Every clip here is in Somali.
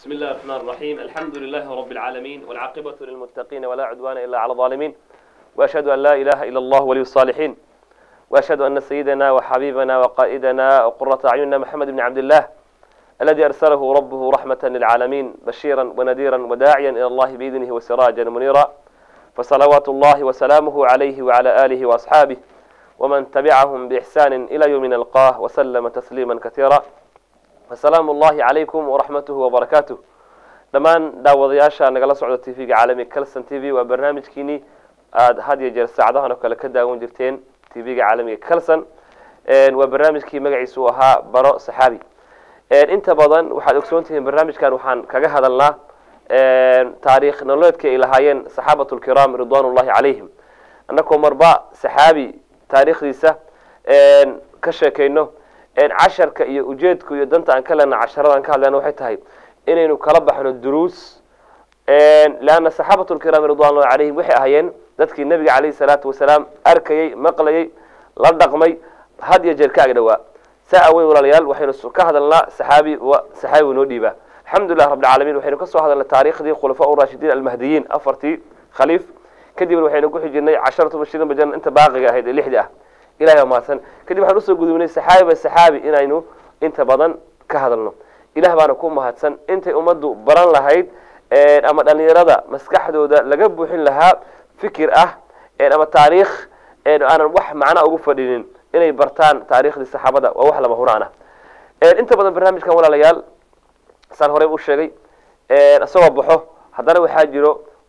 بسم الله الرحمن الرحيم. الحمد لله رب العالمين والعاقبة للمتقين ولا عدوان إلا على الظالمين، وأشهد أن لا إله إلا الله ولي الصالحين، وأشهد أن سيدنا وحبيبنا وقائدنا وقرة أعيننا محمد بن عبد الله الذي أرسله ربه رحمة للعالمين بشيرا ونذيرا وداعيا إلى الله بإذنه وسراجا منيرا، فصلوات الله وسلامه عليه وعلى آله وأصحابه ومن تبعهم بإحسان إلى يوم نلقاه وسلم تسليما كثيرا. السلام الله عليكم ورحمته وبركاته. دمان داودياشا نقل سعودة تيفي عالمي كلسن تيفي وبرنامج كيني هذه جل ساعدها نقل كده ونجرتين تيفي عالمي كلسن وبرنامج كي مجلس سوها براء صحابي. انت بدن وحد اكسونتهم برنامج كان وحن كجهد الله تاريخ نولدك إلى هايين صحابة الكرام رضوان الله عليهم. أنكم مربع صحابي تاريخ ليسه كشكينه عشرك وجدك يدنت عن كلنا عشرة عن كلنا لأنه حتى إنه كلبح من الدروس لأن صحابة الكرام رضوان الله عليهم وحي هايين ذاتك النبي عليه الصلاة والسلام أركي مقلي لدقمي هذا يجر كأجدوا سأوي ولا ليال وحين كهذا الله صحابي ونوديبه. الحمد لله رب العالمين. وحين قصوا هذا التاريخ دي خلفاء الراشدين المهديين أفرتي خليف كدي وحين نقول حجنا 10 مبشرين بالجنة أنت باقي هيدا اللحدة إلى يوم ماسن كدي waxaan usoo gudubnay saxaabi inaynu inta badan ka hadalno ilaah baan ku mahadsan intay umadu baran lahayd ama dhalinyarada maskaxdooda laga buuxin lahaa fikir ama taariikh aan wax macna ugu fadhinin inay bartaan taariikhdii saxaabada waa wax lama huraana inta badan barnaamijkan walaalayaal saan hore u sheegay asoo baxo hadana waxa jiro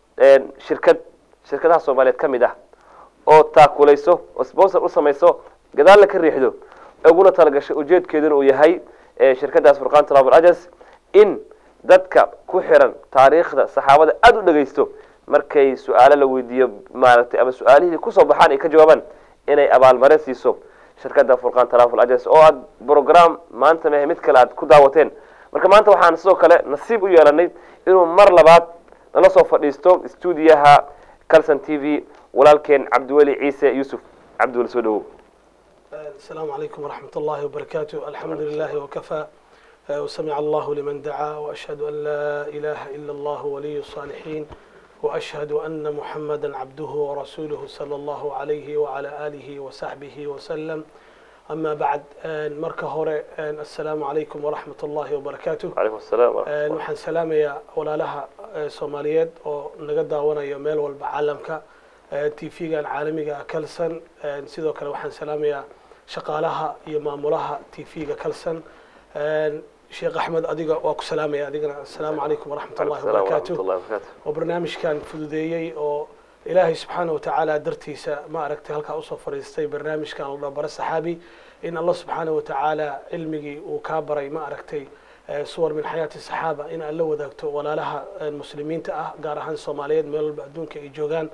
shirkadaha Soomaaliyeed kamid oo taakulayso oo sponsor u sameeyso gadaal la ka riixdo uguna talagashay ujeedkeeduna uu yahay shirkadaas Furqaan Travel Agency in dadka ku xiran taariikhda saxaabada aad u dhageysto markay su'aalo la weydiiyo maaragtay ama su'aalihii ku soo baxaan ay ka jawaabaan inay abaalmarin siiso shirkada Furqaan Travel Agency oo aad program maanta mid kale aad ku daawateen. marka maanta waxaan sidoo kale nasiib u yeelanay inuu mar labaad nala soo fadhiisto stuudiyaha كلسن TV ولكن عبد الولي عيسى يوسف. عبد الولي سودو. السلام عليكم ورحمة الله وبركاته. الحمد لله وكفى وسمع الله لمن دعا وأشهد أن لا إله إلا الله ولي الصالحين وأشهد أن محمدا عبده ورسوله صلى الله عليه وعلى آله وصحبه وسلم. أما بعد مركه هوري السلام عليكم ورحمة الله وبركاته. عليكم السلام ورحمة الله. وحن سلام يا ولا لها سوماليات ونقدر وانا يوميل والبعالمك تيفيجا العالمية كلسن سيدو كلا وحن سلام يا شقالها يمامولها تيفيجا كلسن شيخ أحمد أديقا وأكو سلام يا أديقنا السلام عليكم ورحمة الله وبركاته. وبرنامج كان فدوديي إلهي سبحانه وتعالى درتيسا ما أركت هلك أوصف فريستي برنامج كان الله برا الصحابي إن الله سبحانه وتعالى علمي وكابري ما أركتي صور من حياة الصحابة إن الله وذاكته ولا لها المسلمين قارهان صوماليين ميل بعدون كإيجوغان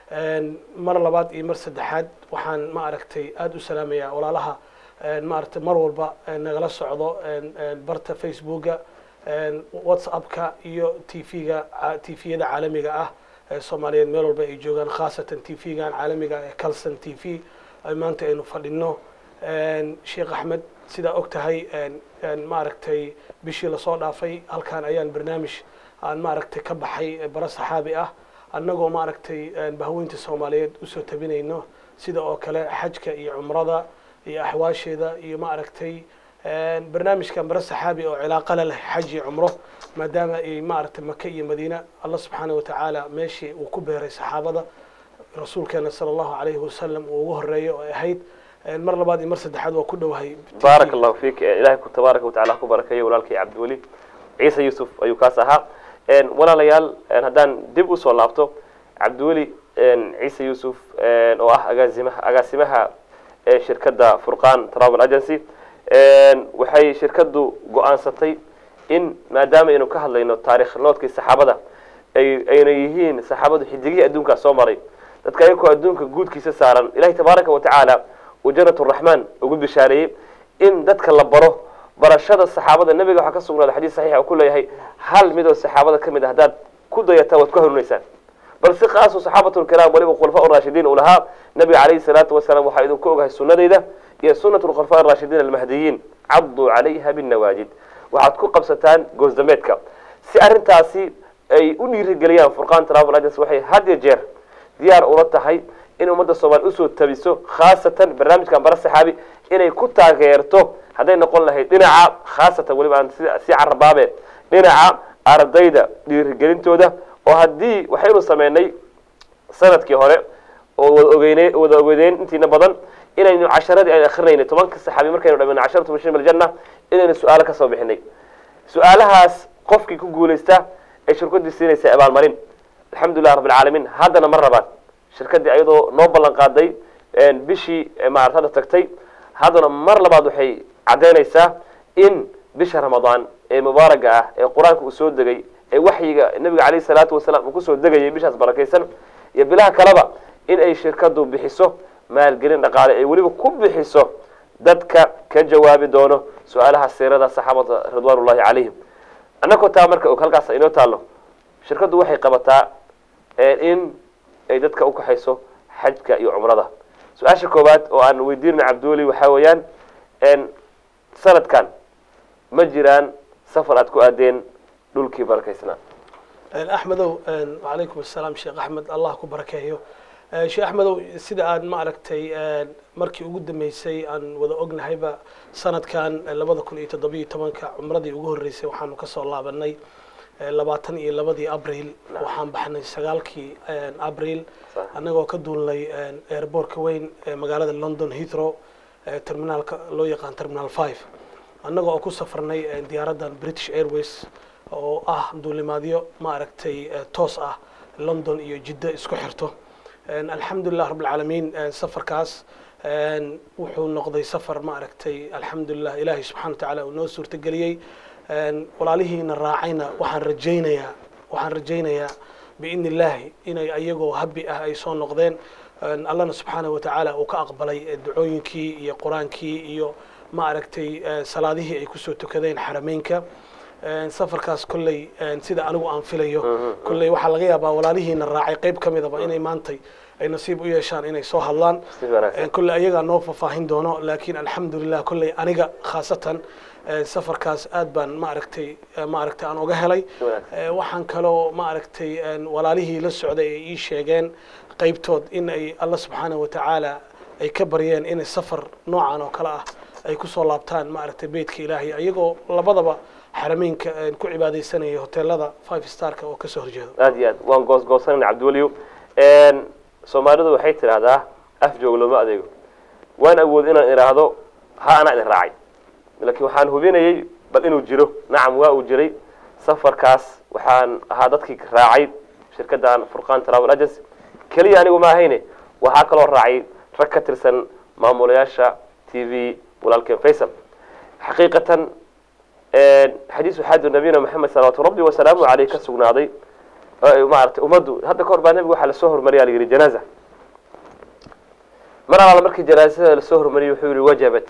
مر لبعض مرسد حد وحان ما أركتي أدو سلامية ولا لها ما أركت مرور با نغلس عضو برتا فيسبوكا واتسابكا يو تيفيدا عالمية Soomaaliyeed meel walba ay joogaan khaasatan TV-gan caalamiga ee Kalsan TV ay maanta aynu fadhino Sheekh Axmed sida og tahay ma aragtay bishii la soo dhaafay halkaan ayaan barnaamij aan ma aragtay ka baxay bara saxaabi annagoo ma aragtay bahweynta Soomaaliyeed u soo tabinayno sida oo kale xajka iyo umrada iyo ahwaasheeda iyo ma aragtay برنامج كان برس صحابي أو علاقة له حج عمره ما دام إمارة مكة مدينة الله سبحانه وتعالى ماشي وكبر الصحابة رسول كان صلى الله عليه وسلم ووهر رأي وهيد المرة بعد مرسد حد وكله وهي. بارك الله فيك إلهي كنت تبارك وتعالى كبرك يا ولالك عبد الولي عيسى يوسف أيوكاسها ولا ليال هدان دب وصل لابتو عبد الولي عيسى يوسف أو أجازمها شركة فرقان ترافل أجنسي waxay shirkadu go'aansatay in maadaama inuu ka hadlayno taariikh noodkii saxaabada ayna yihiin saxaabadu xidigii adduunka soo maray dadka ay ku adduunka guudkiisa saaran ilaahay tabaaraka wa tacaala oo jannatu rahmaan ugu bishaareeyay in dadka la baro barashada saxaabada nabiga waxa ka sugnaaday xadiis saxiix ah oo ku leeyahay hal mid oo saxaabada kamid ah hadaad ku dayata wad ku hanuunaysaan bal si qaas oo saxaabatu kiraam waliba khulafaa ar-raashidiin oo lahaa nabiga kaleey salaatu wasalaam waxa idin ku ogahay sunnadeyda يا سنة الخلفاء الراشدين المهديين عضوا عليها بالنواجد وعدكو قبستان جوز دمتك si arrintaasi ay u dhiirigeliyaan Furqaan Travel Agency waxay had iyo jeer diyaar ula tahay in ummadda Soomaaliyeed usoo tabiso khaasatan barnaamijkan bara saxaabi inay ku taageerto hadday noqon lahayd dhinaca khaasatan weliba aan si carabaabe dhinaca ardayda dhiirigelintooda oo haddii waxaynu sameynay sanadkii hore oo wada ogeydeen intiina badan inaynu casharadii ay akhrinayna 10 saxaabi markaynu dhameeyno 10 min aljanna inaynu su'aalo ka soo bixinay su'aalahaas qofkii ku guuleysta ee shirkadii siinaysa abaalmarin alxamdulillahi rabbil caalamiin haddana mar labaad shirkadii ayadoo noo ballan qaaday bishii maartada tagtay haddana mar labaad waxay cadeynaysaa in bisha ramadaan ee mubaaraga ah ee quraanka uu soo degay ee waxyiga nabiga kaleey salaatu wasalaam uu ku soo degayay bishaas barakeysan iyo bilaha kaleba in ay shirkadu bixiso maalgelin dhaqaale ay weliba ku bixiso dadka ka jawaabi doono su'aalaha siirada saxaabada ridwaanullaahi calayhim annagoo taa marka halkaas inoo taalo shirkadu waxay qabataa in ay dadka u kaxayso xajka iyo umrada su'aasha koobaad oo aan weydiinay Cabduuli waxa weeyaan sanadkan ma jiraan safar aad ku aadeen dhulkii barakeysnaa axmedow wacalaykum assalaam sheekh axmed allah ku barakeeyo sheekh axmedow sida aad ma aragtay markii ugu dambeysay aan wada ognahayba sanadkan 2017 cumradii ugu horeysay waxaanu ka soo laabanay 22 abriil waxaan baxnay 9kii abriil annagoo ka duulnay airportka weyn ee magaalada London Heathrow terminalka loo yaqaan terminal 5 annagoo ku safarnay diyaaradan British Airways oo ah duulimaadyo ma aragtay toos ah London iyo Jeddah isku xirto alxamdulillah rabbil caalamiin safarkaas wuxuu noqday safar ma aragtay alxamdulillah ilaahi subxaanahu wa ta'ala uu noo suurtageliyay walaalihiina raacayna waxaan rajaynayaa biidni illaahi inay ayagoo habi ah ay soo noqdeen allana subxaanahu wa ta'ala uu ka aqbalay ducooyinkii iyo quraankii iyo ma aragtay salaadihii ay kusoo tukadeen xarameynka safarkaas kulley sida anigu aan filayo kulley waxaa laga yaabaa walaalihiina raacay qayb ka midaba inay maantay ay nasiib u yeeshaan inay soo hadlaan kulley ayagaa noo faahfaahin doono laakiin alxamdulillah kulley aniga khaasatan safarkaas aad baan ma aragtay aan uga helay waxaan kaloo ma aragtay walaalihii la socday ay ii sheegeen qaybtood in ay alla subxaanahu wa ta'ala ay ka baryeen in safar noocan oo kale ah ay ku soo laabtaan ma aragtay beedka ilaahay ayagoo labadaba xarameynka ku cibaadeysanayay hoteelada 5 starka oo ka soo horjeedo aad iyo aad waan goosgoosanay Cabduliyo Soomaalidu waxay tiraahdaa af joog looma adeego waan awood inaan iraahdo ha ana idin raacay laakiin waxaan hubinayay bal inuu jiro nacam waa uu jiray safarkaas waxaan ahaa dadkii raacay shirkadan Furqaan Travel Agency kaliya anigu ma ahayne waxa kale oo raacay rag ka tirsan maamulayaasha TV walaalkeen Faisal xaqiiqatan حديث حاد النبينا محمد صلى الله عليه وسلم عليه كسغنادي ما عرفت امدو هذا كور با نبي waxa la soo hormariyay la yiri janaza marala markii janaazada la soo hormariyay wuxuu yiri wajabat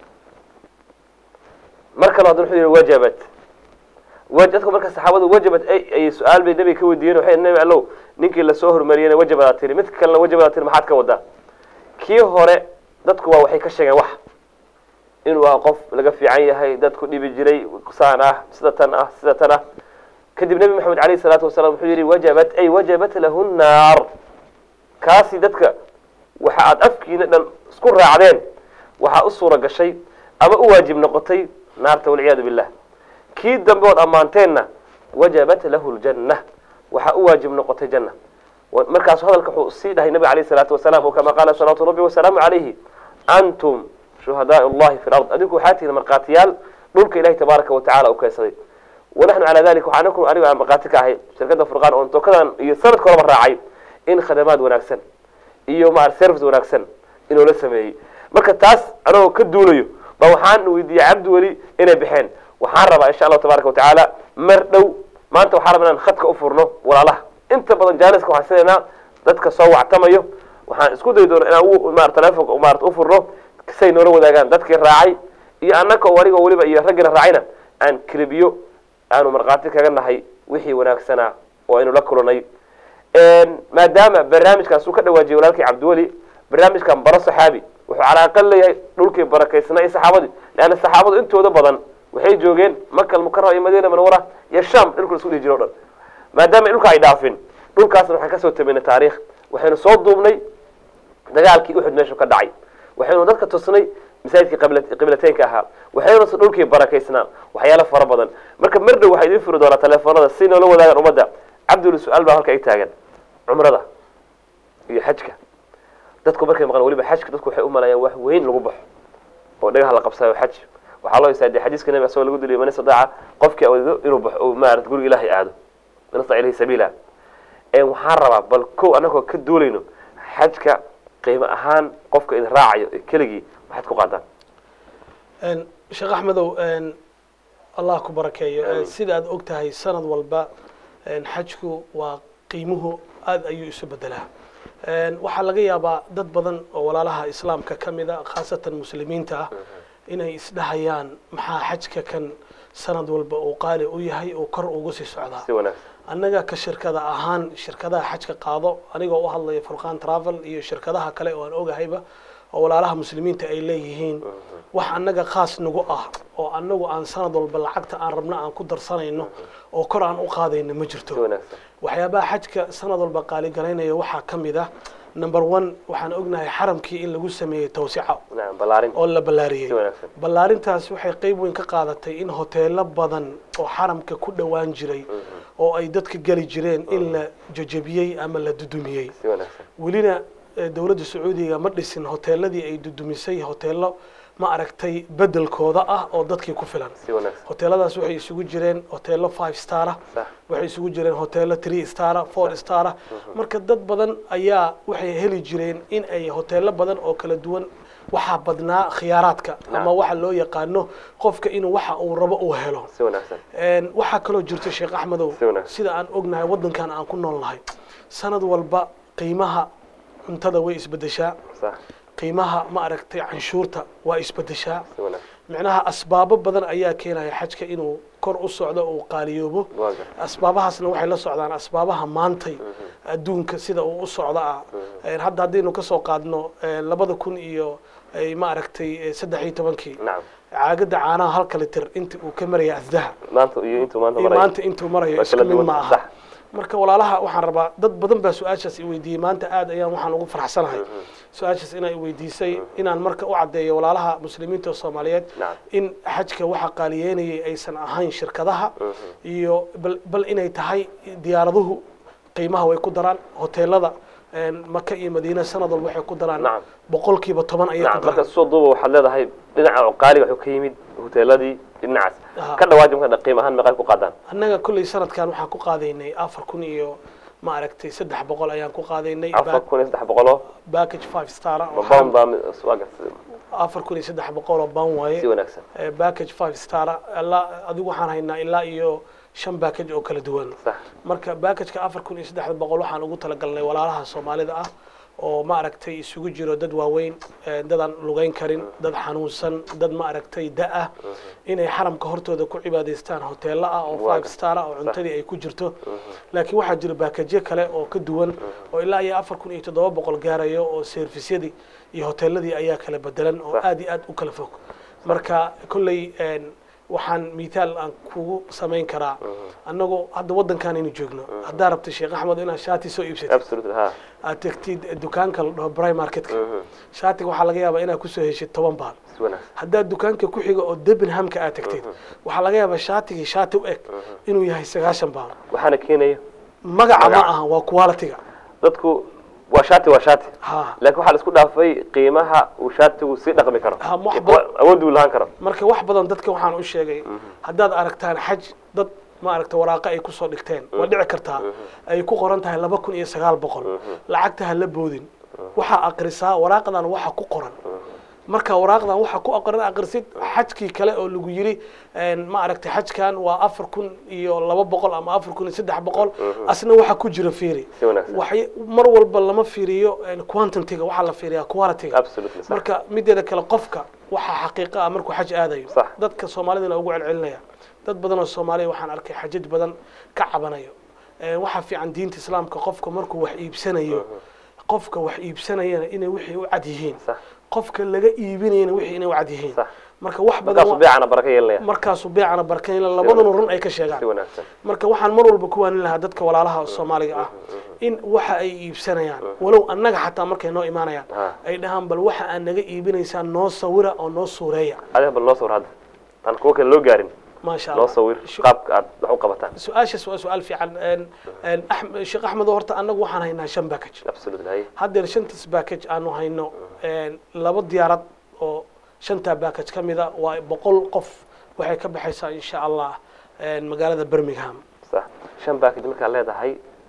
marka la wuxuu yiri wajabat wajadku marka saxaabadu wajabat ay su'aal bay nabi ka wadiiyeen waxay nabi allow ninkii la soo hormariyay wajabat tiri mid kale wajabat tiri maxaad ka wadaa kii hore dadku waa waxay ka sheegeen wax inuu qof laga fiican yahay dadku dhibi jiray sida tan kadib nabi maxamed kaleey salaatu wasalaam wuxuu yiri wajabat lahu an-nar kaasi dadka waxa aad afkiina dhan isku raacdeen waxa u suura gashay ama u waajib noqotay naarta wal iyad billah kii dambe oo amaanteena wajabat lahu al-jannah waxa u waajib noqotay janna markaas hadalka wuxuu sii dhahay nabi kaleey salaatu wasalaam oo kama qala sallallahu rabbi wa salaamu alayhi antum شهداء الله في الأرض أديكوا حاتي المرقاتيال دولك إلهي تبارك وتعالى وكيسري ونحن على ذلك وحنكم أريد أن مرقاتك هاي شركة فرقان وانتو كذا يصرد كرة راعي إن خدمات وناكسن إيو مع السيرفس وناكسن إنه لسه مي مركز تاس أنا كدوليو بوحان ويدي عبد ولي إنا بحين وحان ربا إن شاء الله تبارك وتعالى مردو ما أنت وحاربنا نخدك أفرنه ولا الله أنت بدن جالسك وحسينا ذاتك صوع تميو وحان اسكود يدور أنا ومار تلافق ومار أفرنه كسي نور وداغان ددك راعي iyo annaka wariga waliba iyo ragina raacina aan kribiyo aanu marqaati kaga nahay wixii wanaagsana oo aynu la kulanay maadaama barnaamijkaas uu ka dhawaajiyay walaalkii Cabduwali barnaamijkan bara saxaabi wuxuu calaaqad leeyahay dhulkii barakeysnaa saxaabadii laana saxaabadu intooda badan waxay joogeen Makka al-Mukarrama iyo Madiina Munawwara iyo Sham dhulka isku dhijiro dhan maadaama dhulka ay dhaafin dhulkaas waxaan ka soo taminay taariikh waxaynu soo duubnay dagaalkii Uhud meesha ka dhacay waxaynu dadka tusnay masaajidkii qiblateynka ahaa waxaynu dhulkii barakaysnaa waxyaalo fara badan marka marna waxay idin furi doonaa telefoonada si noo la wadaagan ummadda Cabdul su'aal baa halka ay taagan umrada iyo xajka dadku markay maqan waliba xajka dadku waxay u maleeyaan wax weyn lagu baxo oo dhagaha la qabsayo xaj waxa loo isaaday xadiiska nabiga soo lagu dilay man sadaaca qofkii awoodo inuu baxo oo maarad guriga Ilaahay aado nasta ilaahi sabiila waxaan rabaa bal ko anagoo ka duulayno xajka qiimo ahaan qofka in raacayo keligii waxaad ku qaadaan sheekh Axmedow Allah ku barakeeyo sida aad ogtahay sanad walba xajku waa qiimuhu aad ayuu isu bedelaa waxaa laga yaabaa dad badan oo walaalaha islaamka kamid ah khaasatan muslimiinta ah inay isdhahayaan maxaa xajka kan sanad walba uu qaali u yahay oo kor ugu sii socdaa annaga ka shirkada ahaan shirkadaha xajka qaado anigoo u hadlaya Furqan Travel iyo shirkadaha kale oo aan ogahayba oo walaalaha muslimiinta ay leeyihiin wax annaga khaas nagu ah oo annagu aan sanad walba lacagta aan rabna aan ku darsanayno oo kor aan u qaadayno ma jirto waxyaabaha xajka sanad walba qaali galaynaya waxaa kamid ah number 1 waxaan ognahay xaramkii in lagu sameeyay tawsiica oo la ballaariyay ballaarintaas waxay qayb weyn ka qaadatay in hoteelo badan oo xaramka ku dhawaan jiray oo ay dadka gali jireen in la jajabiyay ama la dudumiyay welina dawladda Sacuudiga ma dhisin hoteeladii ay dudumisay hoteelo ma aragtay bedelkooda ah oo dadkii ku filan hoteeladaas waxay isugu jireen hoteelo 5 star waxay isugu jireen hoteelo 3 star 4 star marka dad badan ayaa waxay heli jireen in ay hoteelo badan oo kala duwan waxa badnaa khiyaaraadka ama waxa loo yaqaano qofka inuu waxa uu rabo uu helo waxa kale oo jirto Sheekh Axmedow sida aan ognahay wadankan aan ku noolnahay sanad walba qiimaha cuntada way isbedeshaa qiimaha ma aragtay canshuurta waa isbedeshaa macnaha asbaabo badan ayaa keenaya xajka inuu kor u socdo oo qaaliyoobo asbaabahaasna waxay la socdaan asbaabaha maantay adduunka sida uu u socdaa hadda hadaynu ka soo qaadno 2000 iyo ma aragtay 13 caagada caanaha halka litir inta uu ka maraya asdaha maanta intuu marayo isku mid ma aha marka walaalaha waxaan rabaa dad badan baa su'aashaas i weydiiyay maanta aad ayaan waxaan ugu faraxsanahay su'aashaas inay weydiisay inaan marka u cadeeyo walaalaha muslimiinta Soomaaliyeed in xajka waxa qaaliyeynayay aysan ahayn shirkadaha iyo bal inay tahay diyaaraduhu qiimaha way ku daraan hoteelada Makka iyo Madiina sanad walba waxay ku daraan boqolkiiba 10 ayay ku daraan marka soo duuba waxaad leedahay dhinaca qaaliga wuxuu ka yimid hoteeladii dhinacaas ka dhawaajin ka qiimo ahaan meeqa ku qaadaan annaga kulli sanadkan waxaan ku qaadaynay 4000 iyo ma aragtay 300 ayaan ku qaadaynay 4300 package 5 star baan baan suuqa 4300 oo baan waaye si wanaagsan package 5 star adigu waxaan haynaa ilaa iyo 5 package oo kala duwan marka package-ka 4300 waxaan ugu talagalnay walaalaha Soomaalida ah oo ma aragtay isugu jiro dad waaweyn dad aan lugayn karin dad xanuunsan dad ma aragtay daa inay xaramka hortooda ku cibaadaystaan hoteelo ah oo 5 star oo cuntadii ay ku jirto laakiin waxa jira package kale oo ka duwan oo ilaa iyo 4700 gaarayo oo service-yadii iyo hoteeladii ayaa kala bedelan oo aad iyo aad u kala fog marka kullay waxaan miitaal aan kugu samayn karaa annagu hadda wadankan inuu joogno hadda rabta Sheekh Axmed inaan shaati soo iibsato absolutely ha aad tagtid dukaanka la Prime Market-ka shaatiga waxa laga yaabaa inaad ku soo heshid 10 baal hadda dukaanka ku xiga oo Debenham-ka aad tagtid waxa laga yaabaa shaatiga shaati u eg inuu yahay 90 baal waxaana keenayo magaca ma aha waa quality-ga dadku وشاتي لكن واحد اسكو دافay qiimaha uu shaatigu si dhaqmi karo awood uu laan karo marka wax badan dadka waxaan u sheegay hadaad aragtaan xaj dad ma aragta waraaqa ay ku soo dhigteen waa dhici kartaa ay ku qoran tahay 2900 lacagta la boodin waxa aqrisaa waraaqadan waxa ku qoran marka waraaqdan waxa ku aqoran aqrisid xajkii kale oo lagu yiri ma aragtay xajkan waa 4200 ama 4300 asna waxa ku jira fiiri waxay mar walba lama fiiriyo quantity-ga waxa la fiiriyaa quality-ga marka mideeda kale qofka waxa xaqiiqo ah markuu xaj aadayo dadka Soomaalida ugu celcelinaya dad badan oo Soomaali waxaan arkay xajaj badan ka cabanayo waxa fiican diinta islaamka qofka markuu wax iibsanayo qofka wax iibsanayana inay wixii u cad yihiin qofka laga iibinayna wixii inay wacd yihiin marka wax badan beecana baraka yeelaya markaas beecana baraka yeelaya labadana run ay ka sheegaan marka waxaan mar walba ku waanin lahaa dadka walaalaha Soomaaliga ah in waxa ay iibsanayaan walow annaga xataa markay noo imaanayaan ay dhahaan bal waxa aan naga iibinaysaan noo sawira oo noo suureeya adiga bal noo sawir hadda tan kuwa kale loo gaarin ما شاء الله. لو صور قاب waxu qabataan سؤال fiican Sheekh Ahmed horta anagu waxaan haynaa 5 package absolutely hadda 5 package aanu hayno laba diyaarad oo 5 package kamida waa 100 qof waxay ka baxaysaa insha Allah magaalada Birmingham صح 5 package marka leedahay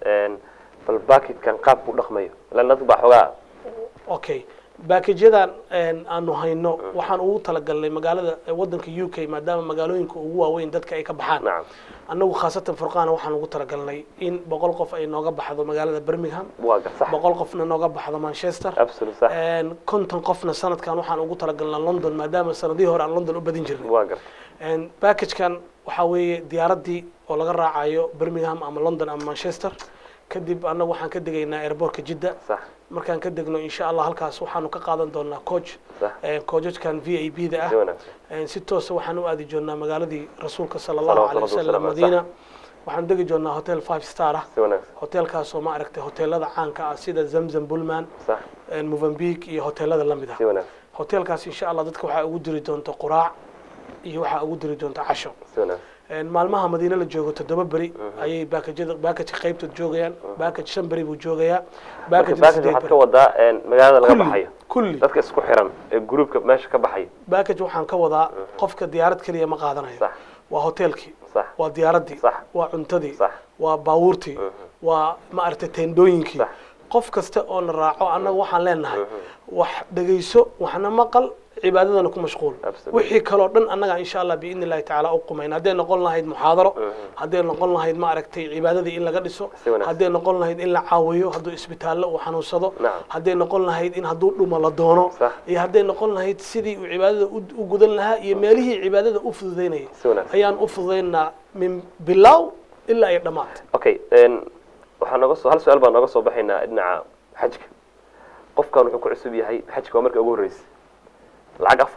bal package kan qaab ku dhaqmayo la nadba xogaa okay باكجيدان aanu hayno waxaan ugu talagalnay magaalada wadanka UK maadaama magaalooyinka ugu waaweyn dadka ay ka baxaan anagu khaasatan Furqaan waxaan ugu talagalnay in 100 qof ay nooga baxdo magaalada Birmingham 100 qofna nooga baxdo Manchester absolutely صح konton qofna sanadkan waxaan ugu talagalnay London maadaama sanadii hore aan London u badin jirnay package-kan waxa weeye diyaaradii oo laga raacayo Birmingham ama London ama Manchester kadib anagu waxaan ka degaynaa airportka Jeddah صح markaan ka degno insha Allah halkaas waxaanu ka qaadan doonaa coachkan VIP da ah si toos ah waxaan u aadi joonaa magaaladii rasuulka sallallahu alayhi wasallam Madiina waxaan degi joonaa hotel 5 star ah hotelkaas oo ma aragtay hoteelada caanka ah sida Zamzam Pullman Mozambique iyo hoteelada la mid ah hotelkaas insha Allah dadka waxa ugu diri doonto quraac iyo waxa ugu diri doonto casho maalmaha Madiina la joogo 7 bari ayay package qaybta joogayaan package 5 bari buu joogayaa package waxa ka wadaa magaalada laga baxayo dadka isku xiran ee groupka meesha ka baxay package waxaan ka wadaa qofka diyaarad kaliya ma qaadanayo waa hotelkii waa diyaaradii waa cuntadii waa baawurtii waa ma aragtay teendooyinkii qof kasta oo la raaco annaga waxaan leenahay wax dhageyso waxna maqal cibaadadana ku mashquul wixii kale oo dhan annaga insha Allah bi idin Ilaahay taala u qumayna haday noqon lahayd muhaadaro haday noqon lahayd ma aragtay cibaadadii in laga dhiso haday noqon lahayd in la caawiyo haduu isbitaallo uu xanuunsado haday noqon lahayd in haduu dhumo la doono iyo haday noqon lahayd sidii uu cibaadada u gudan lahaa iyo meelihii cibaadada u fududeynay ayaan u fududeynaa min bilaw ilaa ay dhamaad okay waxaan naga soo hal su'aal baan naga soo baxaynaa dhinaca xajka qofkan wuxuu ku cusub yahay xajka markii ugu horeysay lacag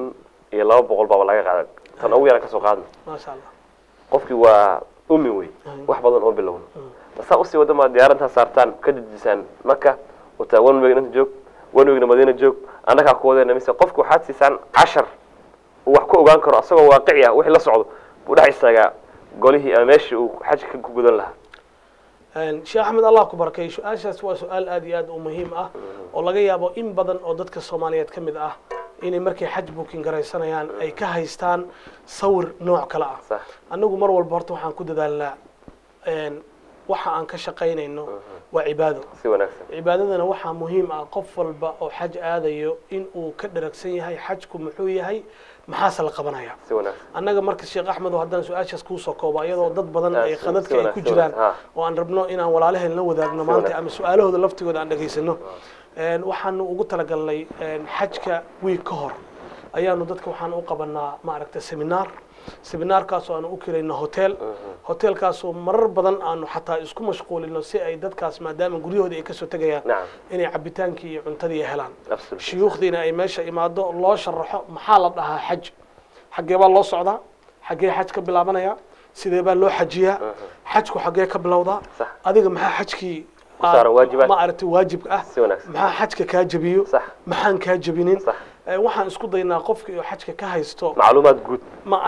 4200 baa laga qaaday tan ugu yar ka soo qaadno ma sha Allah qofkii waa ummi way wax badan oo bilowna basa u sii wadama diyaaradda saartaan ka dejisaan Makka oo taa wan weyn inta joog wan weyn Madiina joog anaga ku wadana mise qofku waxaad siisaan 10 wax ku ogaan karo asagoo waaqici ah wixii la socdo buu dhax isaga golihii ama meeshii uu xajka ku gudan lahaa Sheekh Ahmed Allah ku barkeeyo su'aashaas waa su'aal aad iyo aad u muhiim ah oo laga yaabo in badan oo dadka Soomaaliyeed kamid ah inay markay xaj booking garaysanayaan ay ka haystaan sawir nooc kala ah anagu mar walba horta waxaan ku dadaalnaa waxa aan ka shaqeynayno waa cibaado si wanaagsan cibaadadana waxa muhiim ah qof walba oo xaj aadayo in uu ka dharagsan yahay xajku muxuu yahay maxaa la qabanaya si wanaagsan anaga marka Sheekh Ahmed oo haddana su'aashaas ku soo kooba iyadoo dad badan ay qadadka ay ku jiraan oo aan rabno inaan walaalaheen la wadaagno maanta ama su'aalahooda laftigooda aan dhageysano waxaan ugu talagalnay xajka week ka hor ayaanu dadka waxaan u qabanaa ma aragtay seminaarkaas oo aan u kirayno hotelkaas oo marar badan aanu xataa isku mashquulino si ay dadkaas maadaama guryahooda ay ka soo tagayaan inay cabitaankii iyo cuntadii helaan shuyuukhdiina ay meesha imaado loo sharaxo maxaa la dhahaa xaj xagee baa loo socdaa xagee xaj ka bilaabanaya sidee baa loo xajiyaa xajku xagee ka bilowdaa adiga maxaa xajkii ما أردت واجب ما حجك كاجبيو ما حن كاجبينين waxaan isku daynaa qofkii oo xajka ka haysto macluumaad guud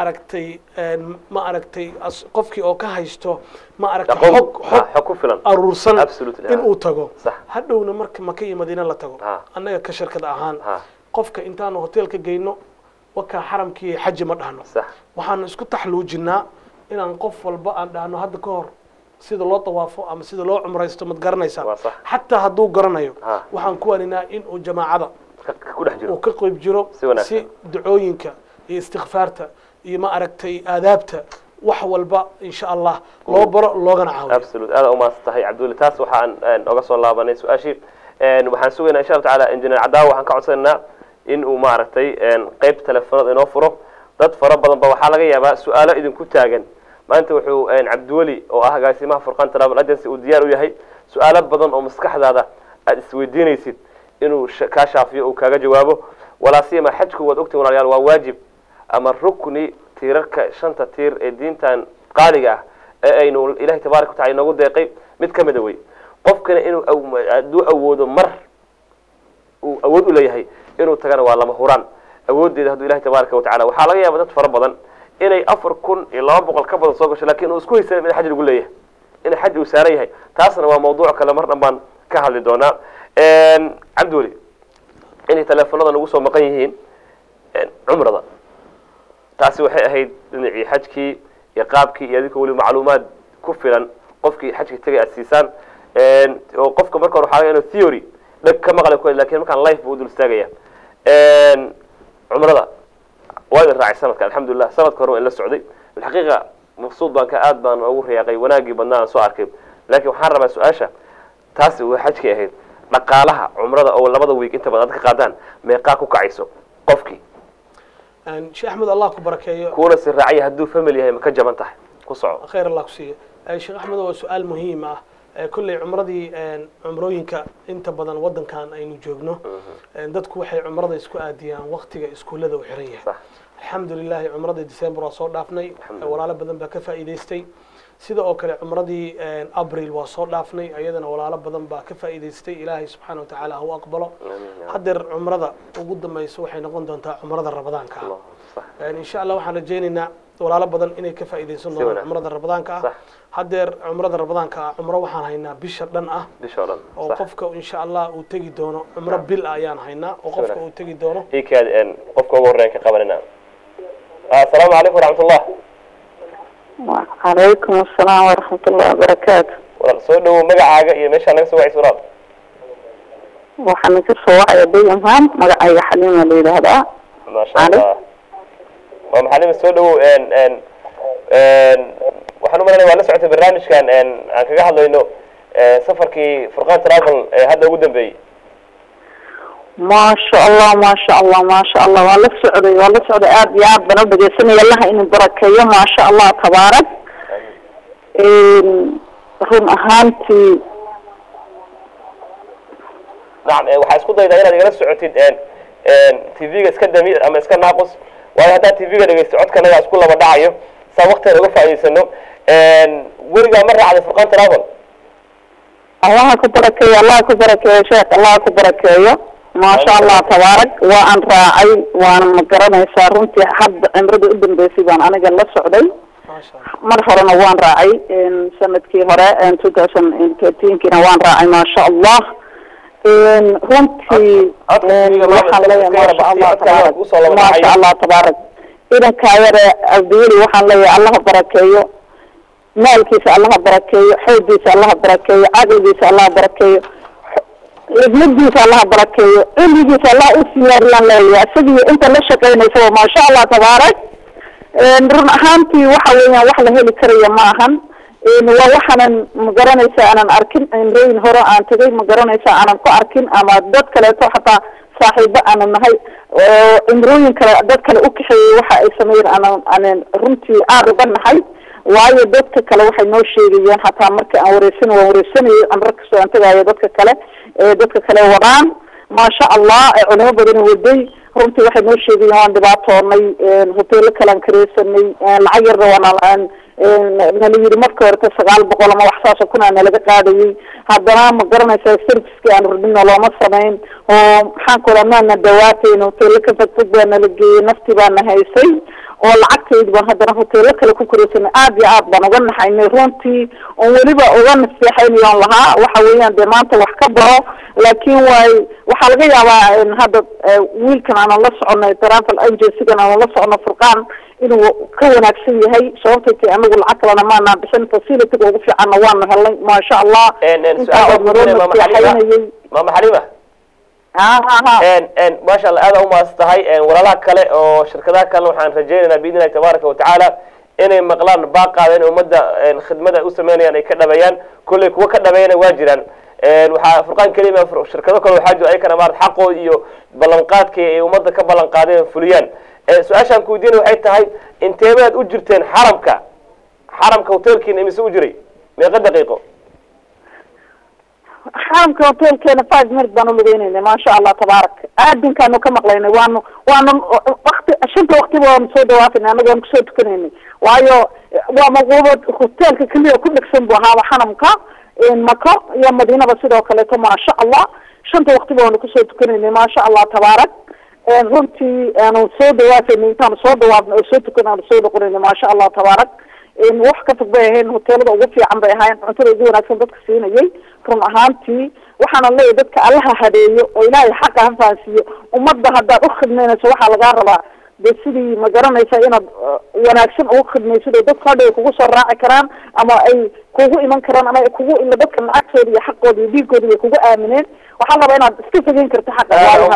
ma aragtay qofkii oo ka haysto ma aragtay xog ku filan aruursan in uu tago hadhowna marka Makka iyo Madiina la tago annaga ka shirkad ahaan qofka intaan hotelka geyno waka xaramkii xaj ma dhahno waxaan isku taxluujinaa inaan qof walba aan dhahno hadda ka hor sida loo tawaafo ama sida loo umraysto mad garanaysa hatta haduu garanayo waxaan ku waninaa in uu jamaacada ku dhex jiro oo ka qayb jiro si ducooyinka iyo istighfaarta iyo ma aragtay aadaabta wax walba insha Allah loo baro loogana caawiyo absolute aad uma tahay Cabdulla taas waxaan oga soo laabanay su'aashi waxaan sugaynaa insha Allah taala injineer Cadaawa waxaan ka codsanaa in uu ma aragtay qayb telefoonada inoo furo dad fara badan ba waxa laga yaabaa su'aalo idin ku taagan maanta wuxuu Cabduwali oo ah agaasimaha Furqaan Travel Agency uu diyaar u yahay su'aalo badan oo maskaxdaada aad isweydiinaysid inuu ka shaafiyo oo kaaga jawaabo wala siima xajku wad ogtay walaalayaal waa waajib ama rukni tiirarka shanta tiir ee diintan qaaliga ah ee aynu ilaahay tabaaraka wa tacaala inoogu deeqay mid ka mid ah wey qofkana inuu hadduu awoodo mar uu awood u leeyahay inuu tagana waa lama huraan awoodeeda hadduu ilahay tabaaraka wa tacaala waxaa laga yaaba dad fara badan inay 4,200 ka badan soo gasho laakiin uu isku haysan in xaj lagu leeyahay in xaj uu saaran yahay taasna waa mawduuc kale mar dhanbaan ka hadli doonaa cabdiweli inay teleefanada nagu soo maqan yihiin cumrada taasi waxay ahayd dhinacii xajkii iyo qaabkii iyo adinka weli macluumaad ku filan qofkii xajka tagay aad siisaan oo qofka marka hore waxaa laga inuu theory dhag ka maqlay ku laakiin markaan life buu dul istaagaya cumrada waa idin raacay sanadka alxamdulilah sanadka hore waa in la socday alxaqiiqa maqsuud baan ka aad baan ugu riyaaqay wanaagii badnaa aan soo arkay laakiin waxaan rabaa su-aasha taasi waa xajkii ahayd dhaqaalaha cumrada oo labada week inta badan aad ka qaadaan meeqaa ku kacayso qofkii sheekh axmed allah ku barakeeyo kuuna si raacaya hadduu family yahay ma ka jaban tahay ku soco khayr allah ku siiyo sheekh axmed waa su-aal muhiim ah kulley cumradii cumrooyinka inta badan wadankan aynu joogno dadku waxay cumrada isku aadiyaan waqtiga iskuullada u xiran yahay alxamdulilahi cumradii december waa soo dhaafnay walaalo badan baa ka faa'iidaystay sida oo kale cumradii abril waa soo dhaafnay ayadana walaalo badan baa ka faa'iidaystay ilaahay subxaana watacaala ha u aqbalo haddeer cumrada ugu dambayso waxay noqon doontaa cumrada ramadaanka ah insha allah waxaan rajaynaynaa walaalo badan inay ka faa'iidaysan doonaan cumrada ramadaanka ah haddeer cumrada ramadaanka ah cumro waxaan haynaa bisha dhan ah oo qofka insha allah uu tegi doono cumro bil ah ayaan haynaa oo qofka uu tegi doono ikaad qofka ugu horreyn ka qabanina assalaamu calaykum waraxmatullah وعليكم السلام ورحمة الله وبركاته. soo dhawow magacaaga iyo meesha naga soo wacayso walaal waxaan ka soo wacay Bayham magacayga Xaliima la yiraahdaa ma sha Allah waa Xaliima soo dhawow waxaan u maleeyaa waa la socotay barnaamijkan aan kaga hadlayno safarkii Furqaan Travel ee hadda ugu dambeeyay ما شاء الله ما شاء الله ما شاء الله والله سعودي آد يا آد بنا بجسني الله إن بركة ما شاء الله تبارك رم أهانتي نعم waxaa isku daydaa inaad igala socotid TV-ga iska dami ama iska naaqus waayo hadda TV-ga dhageysto codkanaga isku laba dhacayo saa waqtiga uga faa'iideysano weligaa ma raacday Furqaan Travel الله كبركة شيخ الله كبركة ما شاء الله تبارك وأن راعي وأنا مقرنة يسارونتي حد عمري قدام بيسيبان أنا قال السعودي مرحلة وان راعي إن سنة كي هراء إن 2013 كنا وان راعي ما شاء الله إن هونتي وحن ما شاء الله تبارك ما شاء الله تبارك إذا كاير أبديلي وحن الله بركيه مالكيس الله بركيه حوديس الله بركيه عقليس الله بركيه ابنجيس الله بركيه إليجيس الله أسير لنا يا سيدي أنت لا شكينا سوى ما شاء الله تبارك نرن أهانتي وحوينا وحلا هلي كريه معهن إن وحنا مقرنيسا أنا أركن إن رين هراء أن تجي مقرنيسا أنا كأركن أما دت كلا حتى صاحب أنا نهاي إن رين كلا دت كلا أكشي وح سمير أنا رنتي أعرب النهاي waayo dadka kale waxay noo sheegayeen xataa marka aan wareysanay amrka soo antagaayo dadka kale wadaan ma sha Allah culimo badan waday runtii waxay noo sheegayeen waan dhibaatoonay hoteelo kale aan kareysanay lacag yar waan nala marka hore 900 ama wax saas kuna laga qaadayay haddana ma garanaysaa service-ka aan rubino looma sameyn oo maxaan kula maana dawaateen hoteelo ka fadfad nala geeyay nafti baan haysay oo lacagteedu baan haddana hoteelo kale ku koreysanay aad iyo aad baan uga naxaynay runtii oo weliba uga naseexaynayaan lahaa waxa weeyaan dee maanta wax ka baro laakiin waxaa laga yaabaa in hadda wiilkan aan la soconay travel agency-gan aan la socono Furqaan inuu ka wanaagsan yahay sababtoo anagu lacag kalena maana bixin facility ugu fiican waan helnay ma sha Allah mama Xaliima ما شاء الله هذا ما استهي ولا كله أو شركات كله وحن رجينا بإذن الله تبارك وتعالى إن مقلان باقة إن ومدة خدمة أسمانية يعني كذا بيان كل وكذا بيان واجرا وفرقان كلمة شركات كله حاجة أي كان مارد حقه يو بلنقات كي ومدة كبلنقاتين فليان سؤال شان كودين وحيد هاي انتبهت أجرتين حرمك وتركين إمس أجري ما قد دقيقة xaramka hotelkeena 5 minutes baan u lugeynayna maasha allah tabaarak aadinkaanu ka maqlaynay waanu waqti shanta waqtiba waanu soo dhawaafayna anaga waanu kusoo tukanaynay waayo waa maquubo hotelka keliya ku dhegsan buu ahaa xaramka maka iyo madiinaba sidoo kaleeto maasha allah shanta waqtiba waanu kusoo tukanaynay maasha allah tabaarak runtii aanu soo dhawaafaynay intaanu soo dhawaafnay oo soo tukan aanu soo noqonaynay maasha allah tabaarak wax ka fog bay ahayn hoteelada ugu fiican bay ahaayeen cuntada ugu wanaagsan dadka siinayay run ahaantii waxaana leeyahay dadka allaha hadeeyo oo ilaahay xaqa ha fahansiiyo ummadda haddaad u khidmaynayso waxaa lagaa rabaa dee sidii ma garanaysa inaad wanaagsan ugu khidmaysid oo dadka hadha ay kugu soo raaci karaan ama ay kugu iman karaan ama ay kugu ila dadka lacagtooda iyo xaqooda iyo dhiigooda ay kugu aamineen waxaa rabaa inaad iska fogeyn karta xaqa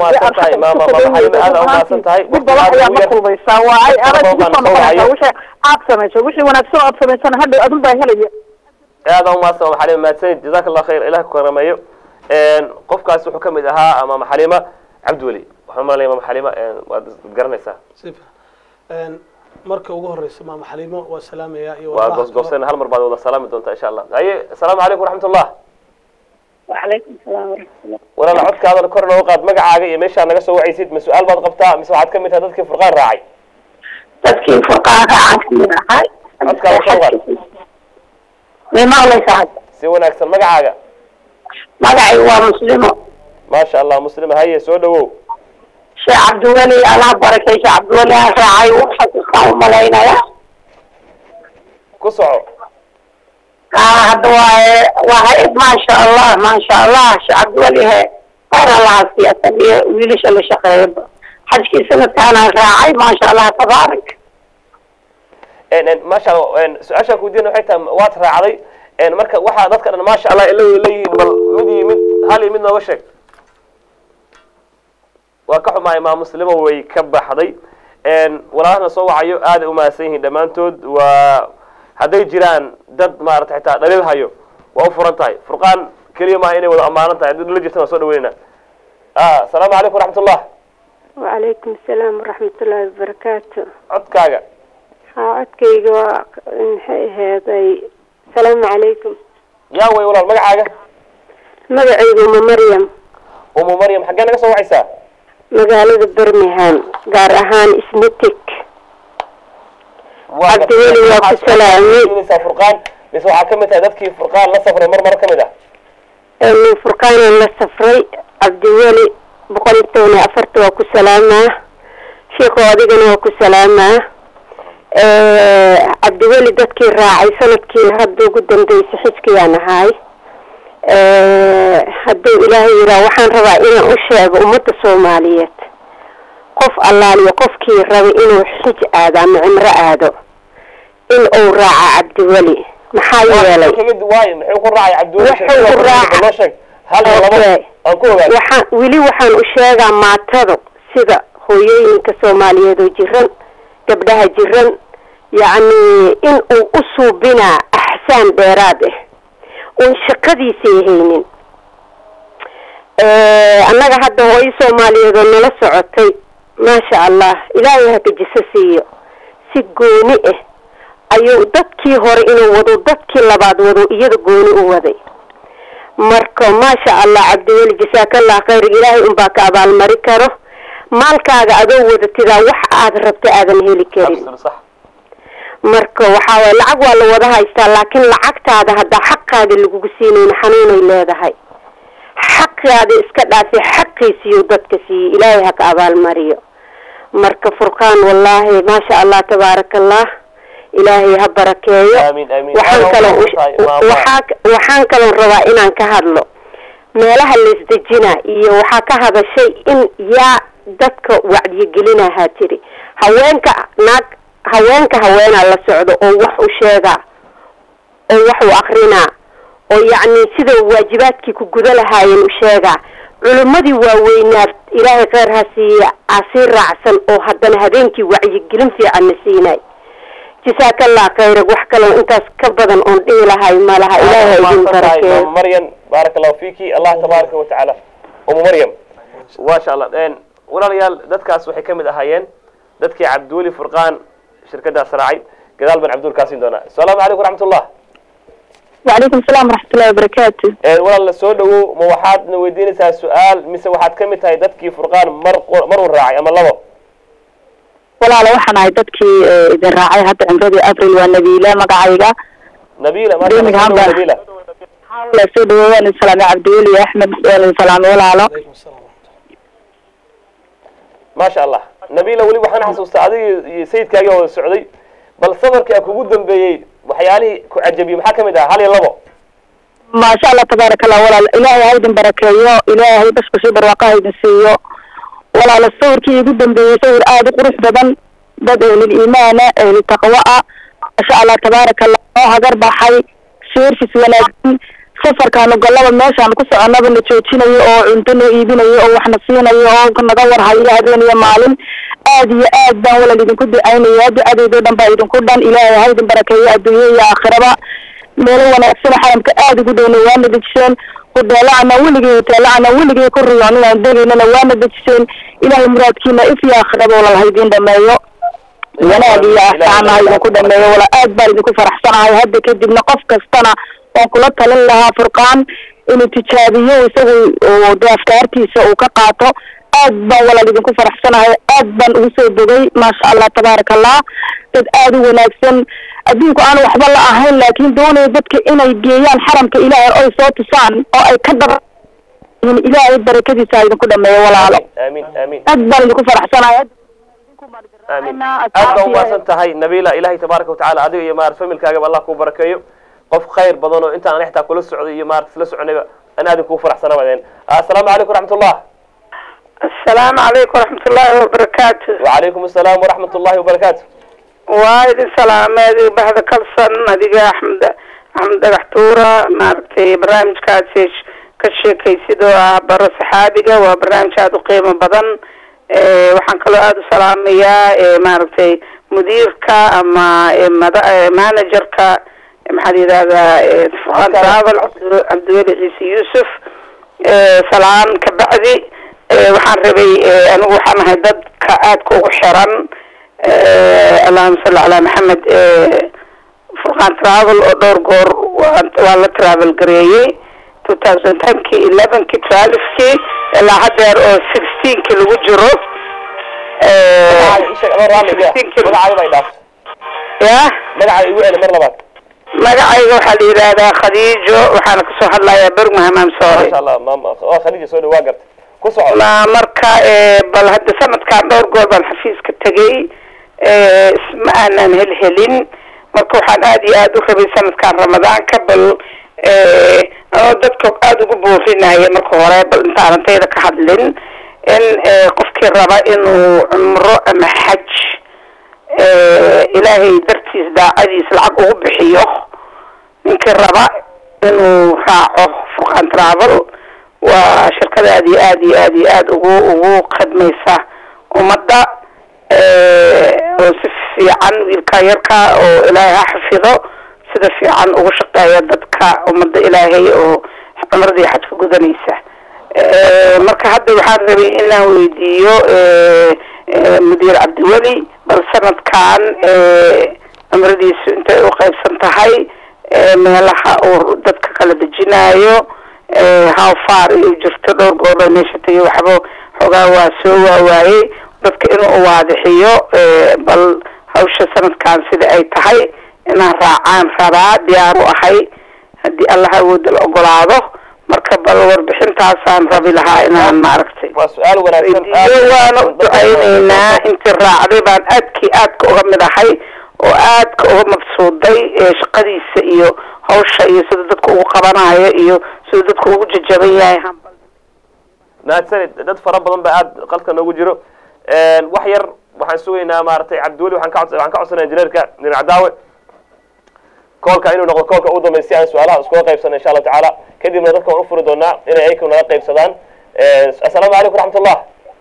dib badan ayaa la kulmaysaa waa ay adag kusoo noqonaysaa wixii aad samayso wixii wanaagsan oo aad samaysana hadhow adun baa helaya aad u maadsan maxalima mahadsanid jazaak allah khayr ilaah ku karameeyo qofkaas wuxuu kamid ahaa ama maxalima cabdiweli waxaan maalay ma maxalima waad garanaysaa sifa marka ugu horeysa ma maxalimo waa salaamaya iyo waa goosgoosana hal mar baad wada salaami doontaa insha Allah haye assalaamu calaykum waraxmatullah وعليكم السلام ورحمة الله walaal codkaada kor loo qaad magacaaga iyo meesha naga soo wacaysid ma su'aal baad qabtaa mise waxaad kamid tahay dadkii furqaan raacay dadkii furqaan raacay kamid ahay codkaada kor qaad ma maqlaysaa si wanaagsan magacaaga magacay waa muslimo ma sha Allah muslima haye soo dhawow sheekh cabdiweli allah barakay sheekh cabdiweli raacay waxa ku soo malaynaya ku soco هذا واحد ما شاء الله شيخ عبدولي هي أنا الله سياسة ويليش اللي شقيب حدش سنة كان راعي ما شاء الله تبارك ما شاء الله سؤال كودين وحيتها وات راعي مركز واحد أذكر أن ما شاء الله اللي مدي هالي منا وشك وكحوا معي مع مسلمة ويكبح حضي ولا أنا صوّع عيو هذا وما سيه دمانتود و hadday jiraan dad maaragtay xitaa dhaliil hayo waa u furan tahay furqaan keliya maaha inay wada ammaanan tahay haddii la jirtana soo dhaweynaa asalaamu calaykum waraxmatullah وعليكم السلام ورحمة الله وبركاته codkaaga codkayga waa maxay ahaday السلام عليكم yaa way walaal magacaaga magacaygu uma maryam xaggee naga soo wacaysaa magaalada Birmingham gaar ahaan Ismitik cabdiweli waa ku salaamay furqaan mise waxaa kamid tahay dadkii furqaan la safray mar kamid ah من فرقان la safray cabdiweli 114 waa ku salaamaa sheekho adigana waa ku salaamaa cabdiweli dadkii raacay sanadkii hadda ugu dambeysay xijkiyaan ahay hadduu ilaahay yiraa waxaan rabaa inaan u sheego ummadda Soomaaliyeed qof allaaliyo qofkii rabay inuu xij aado ama cumro aado in uu raaca cabdiweli maxaa yeelay muxuu ku raacay cabdiweli waxaan u sheegaa maatado sida hooyooyinka Soomaaliyeed oo jiran gabdhaha jiran yacni in uu u suubinaa axsaan dheeraad ah oo shaqadiisa haynin annaga hadda hooyo Soomaaliyeed oo nala socotay ما شاء الله إلهي هكجسسيه سجوني أيو دتكي هور إنه وضو دتكي لبعض وضو يدقوني ووضي مركو ما شاء الله عبدالله جزاك الله خير إلهي أمباك أبا المريكارو مالك هذا أدو وضتذا وح أدربت آذن هيلي كريم مركو وحاول العقوى اللي وضعها يستال لكن لعقت هذا حق هذا اللي قسينين حنون إلا هذا هاي حق هذا إسكتها في حقي سيودتك سي إلهي هك أبا المريو مركب فرقان والله ما شاء الله تبارك الله إلهي هبركيه آمين آمين وحان كلام روائنا كهدلو meelaha la isdejina iyo waxa ka hadashay in yaa dadka wacdi gelina haatiri haweenka haweena la socdo oo wax u sheega oo wax u akhrina oo yaani sida waajibaadkii ku guda lahaayeen u sheega culimadii waaweynaad ilaahay khayr ha siiya asir raacsan oo haddana habeenkii wacyi gelin fiican siinay jazaakallahu khayr wax kale intaas ka badan oo dhigi lahay ma laha ilaahay idin barakeeyo maryam barakallahu fiiki allah tabaaraka wa taala maryam wa sha Allah walaalayaal dadkaas waxay kamid ahaayeen dadkii cabdiweli furqaan shirkadaas raacay gadaal ban cabdul kaasin doona assalamu alaykum warahmatullah وعليكم السلام ورحمة الله وبركاته. ولا سودو ما واحد نوديني سؤال مثل واحد كم تاي دتكي فرقان مر الراعي أما الله ولا على واحد عاي دتكي إذا راعي هذا عمري أبريل والنبيلة مقعيقة نبيلة ما شاء الله نبيلة لا سودو وأنا سلام عبد الولي أحمد وأنا سلام ولا على ما شاء الله نبيلة ولي وحنا حسوس عادي سيد كاجو السعودي بل صبرك أكو جدا بي وحيالي كعجبي محاكم ده هل يلبو ما شاء الله تبارك الله ولا إلهي هيدا بركيه إلهي بس بشي برواقه هيدا سيو ولا للصور كي جدا بيصور قروح بدن بدأ للإيمان للتقوى ما شاء الله تبارك الله هجر بحي سير في سوالات سفر كانوا قلبا ماشي عم كسر أنا بنتشوتشينا أو عندنا يبينا أو إحنا صينا أو كنا ندور هاي هذين يا معلم آدي آد ولا اللي بنكون عيني يد آدي دون بعيد كل دان إلهي هيدا بركيه الدنيا آخرة ملو ونفسنا حرام كآدي قدونا وانا دكشين قد لعنا ولقي كل يعني عندنا وانا دكشين إلهي مراد كينا إفيا آخرة ولا الهيدين دمايو ونادي يا أحسانا هيدا كل دمايو ولا آد بالي بكون فرحسنا هاي هدا كدب نقف كستنا وكلتا لها فرقان إنه تجابيه ويسوي ودافكارتيسا وكقاطو أدبا ولا اللي بنكون فرحسنا هاي أدبا ويسوي بغي ما شاء الله تبارك الله قد آدو وناكسن أدينكو أنا وحب الله أهين لكن دوني بدك إنا يجيان حرمك إلهي أي صوت صان أو أي كدر من إلهي بركتي سايدن كده ما يولا آمين آمين أدبا اللي بنكون فرحسنا هاي آمين أدبا واسنت هاي نبيلة إلهي تبارك وتعالى أدو يمار فمل كاقب الله كو بركيو قف خير بدنو انت انا نحتاج كل السعوديه مارت لا سعنبا انا ادي كو فرح سنه بعدين السلام عليكم ورحمه الله السلام عليكم ورحمه الله وبركاته وعليكم السلام ورحمه الله وبركاته وايد السلام هذه بعد كلسن هذه احمد دحتوره مارتي برنامج كاسيش كشيكي سيدو بر صحابيغا وبرنامج هذا قيمه بدن waxaan kaloo aad u salaamayaa maaragtay mudiirka ama managerka maxaa yiraahdaa Furqan Travel Abdulwali Ciise Yuusuf salaan ka bacdi waxaan rabay anigu waxaan ahay dadka aadka ugu xiran Allahumma salli ala Muhammad Furqan Travel oo dhowr goor waa la travel gareeyay 2010 11 12 ilaa haddeer oo 16 lagu jiro magacayga waxaa la yidhaahdaa Khadiijo waxaana kasoo hadlayaa Birmingham ما شاء الله ماما خليجي soo dhawaad gartay ku soco marka bal hadda sanadkan dhowr goor baan xafiiska tagay isma aanan helin marka waxaan aad iyo aad u rabay sanadkan ramadaanka bal dadka aad ugu boofinaya marka hore bal intaan tayada ka hadlin in qofkii raba inuu umro ama xaj ilaahay dartiis daacadiis lacag ugu bixiyo ninkii raba inuu raaco Furqan Travel waa shirkad aad ugu khidmaysa ummadda oo si fiican wiilka yarka oo ilaahay ha xafido sida fiican ugu shaqeeya dadka ummadda ilaahay oo umradii xajka gudanaysa marka hadda waxaan rabay inaan weydiiyo mudiir Abdulwali bal sanadkan umradiisu intay u qaybsan tahay meelaha oo dadka kala dejinayo how far ay jirto dhowr goobo meesha tagay waxba xogaa waa soo waayay dadka inuu waadixiyo bal hawsha sanadkan sida ay tahay inaan raacaan rabaa diyaar u ahay haddii Allah awood la ogolaado marka bal warbixintaasaan rabi lahaa inaan maaragtay waa su'aal wanaagsan waana u ducaynaynaa intii raacday baan aadka uga mid ahay oo aadka uga mabsuuday shaqadiisa iyo hawsha iyo sida dadku ugu qabanayo iyo sida dadku ugu jajaban yahay naadsanid dad fara badan baa aad qalka noogu jiro wax yar waxaan sugaynaa maaragtay Cabdiwali waxaan ka codsanaa injineerka nin cadaawe koolka inuu noqdo koolka ugu dambeeyay si aan su'aalaha isku qaybsano insha Allah taala kadibna dadka waan u furi doonaa inay ay kuna qaybsadaan assalaamu calaykum waraxmatullah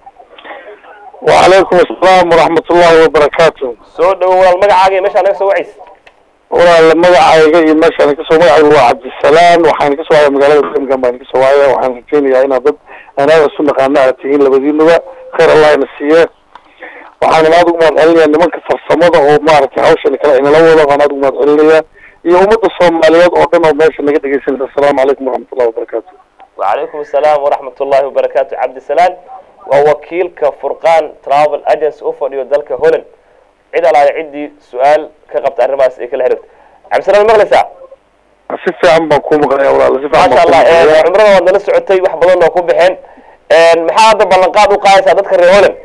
وعليكم السلام ورحمة الله وبركاته. soo dhawaad magacaaga meesha naga soo wacis ولا magacayga iyo meesha naga soo magacayga waa Cabdisalaam waxaan ka soo waayay magaalada Birmingham baan ka soo waayay waxaan keenayaa in dad anaga soo naqaanaa tihiin labadiinuba khayr Allah ina siiyo waxaan aad ugu mahadcelinayaa nimanka farsamada oo maaragtay hawshan kala in la wado waxaan aad ugu mahadcelinayaa iyo ummadda soomaaliyeed oo dhan oo meesha naga dhegaysanaysa assalaamu calaykum waraxmatullahi wabarakaatu. وعليكم السلام ورحمة الله وبركاته. عبد السلام ووكيل كفرقان ترافل اجنس اوفر دلك هولن عيد على عندي سؤال كقبت الرماس إيه كله هربت. عبد السلام مغلسة si fiican baan kuu maqlaya walaal si ما fiican شاء الله baan عمرنا ودنا سعودتي wax badan oo ku bixin maxaa hadda ballanqaad u qaadaysaa dadka reer Holland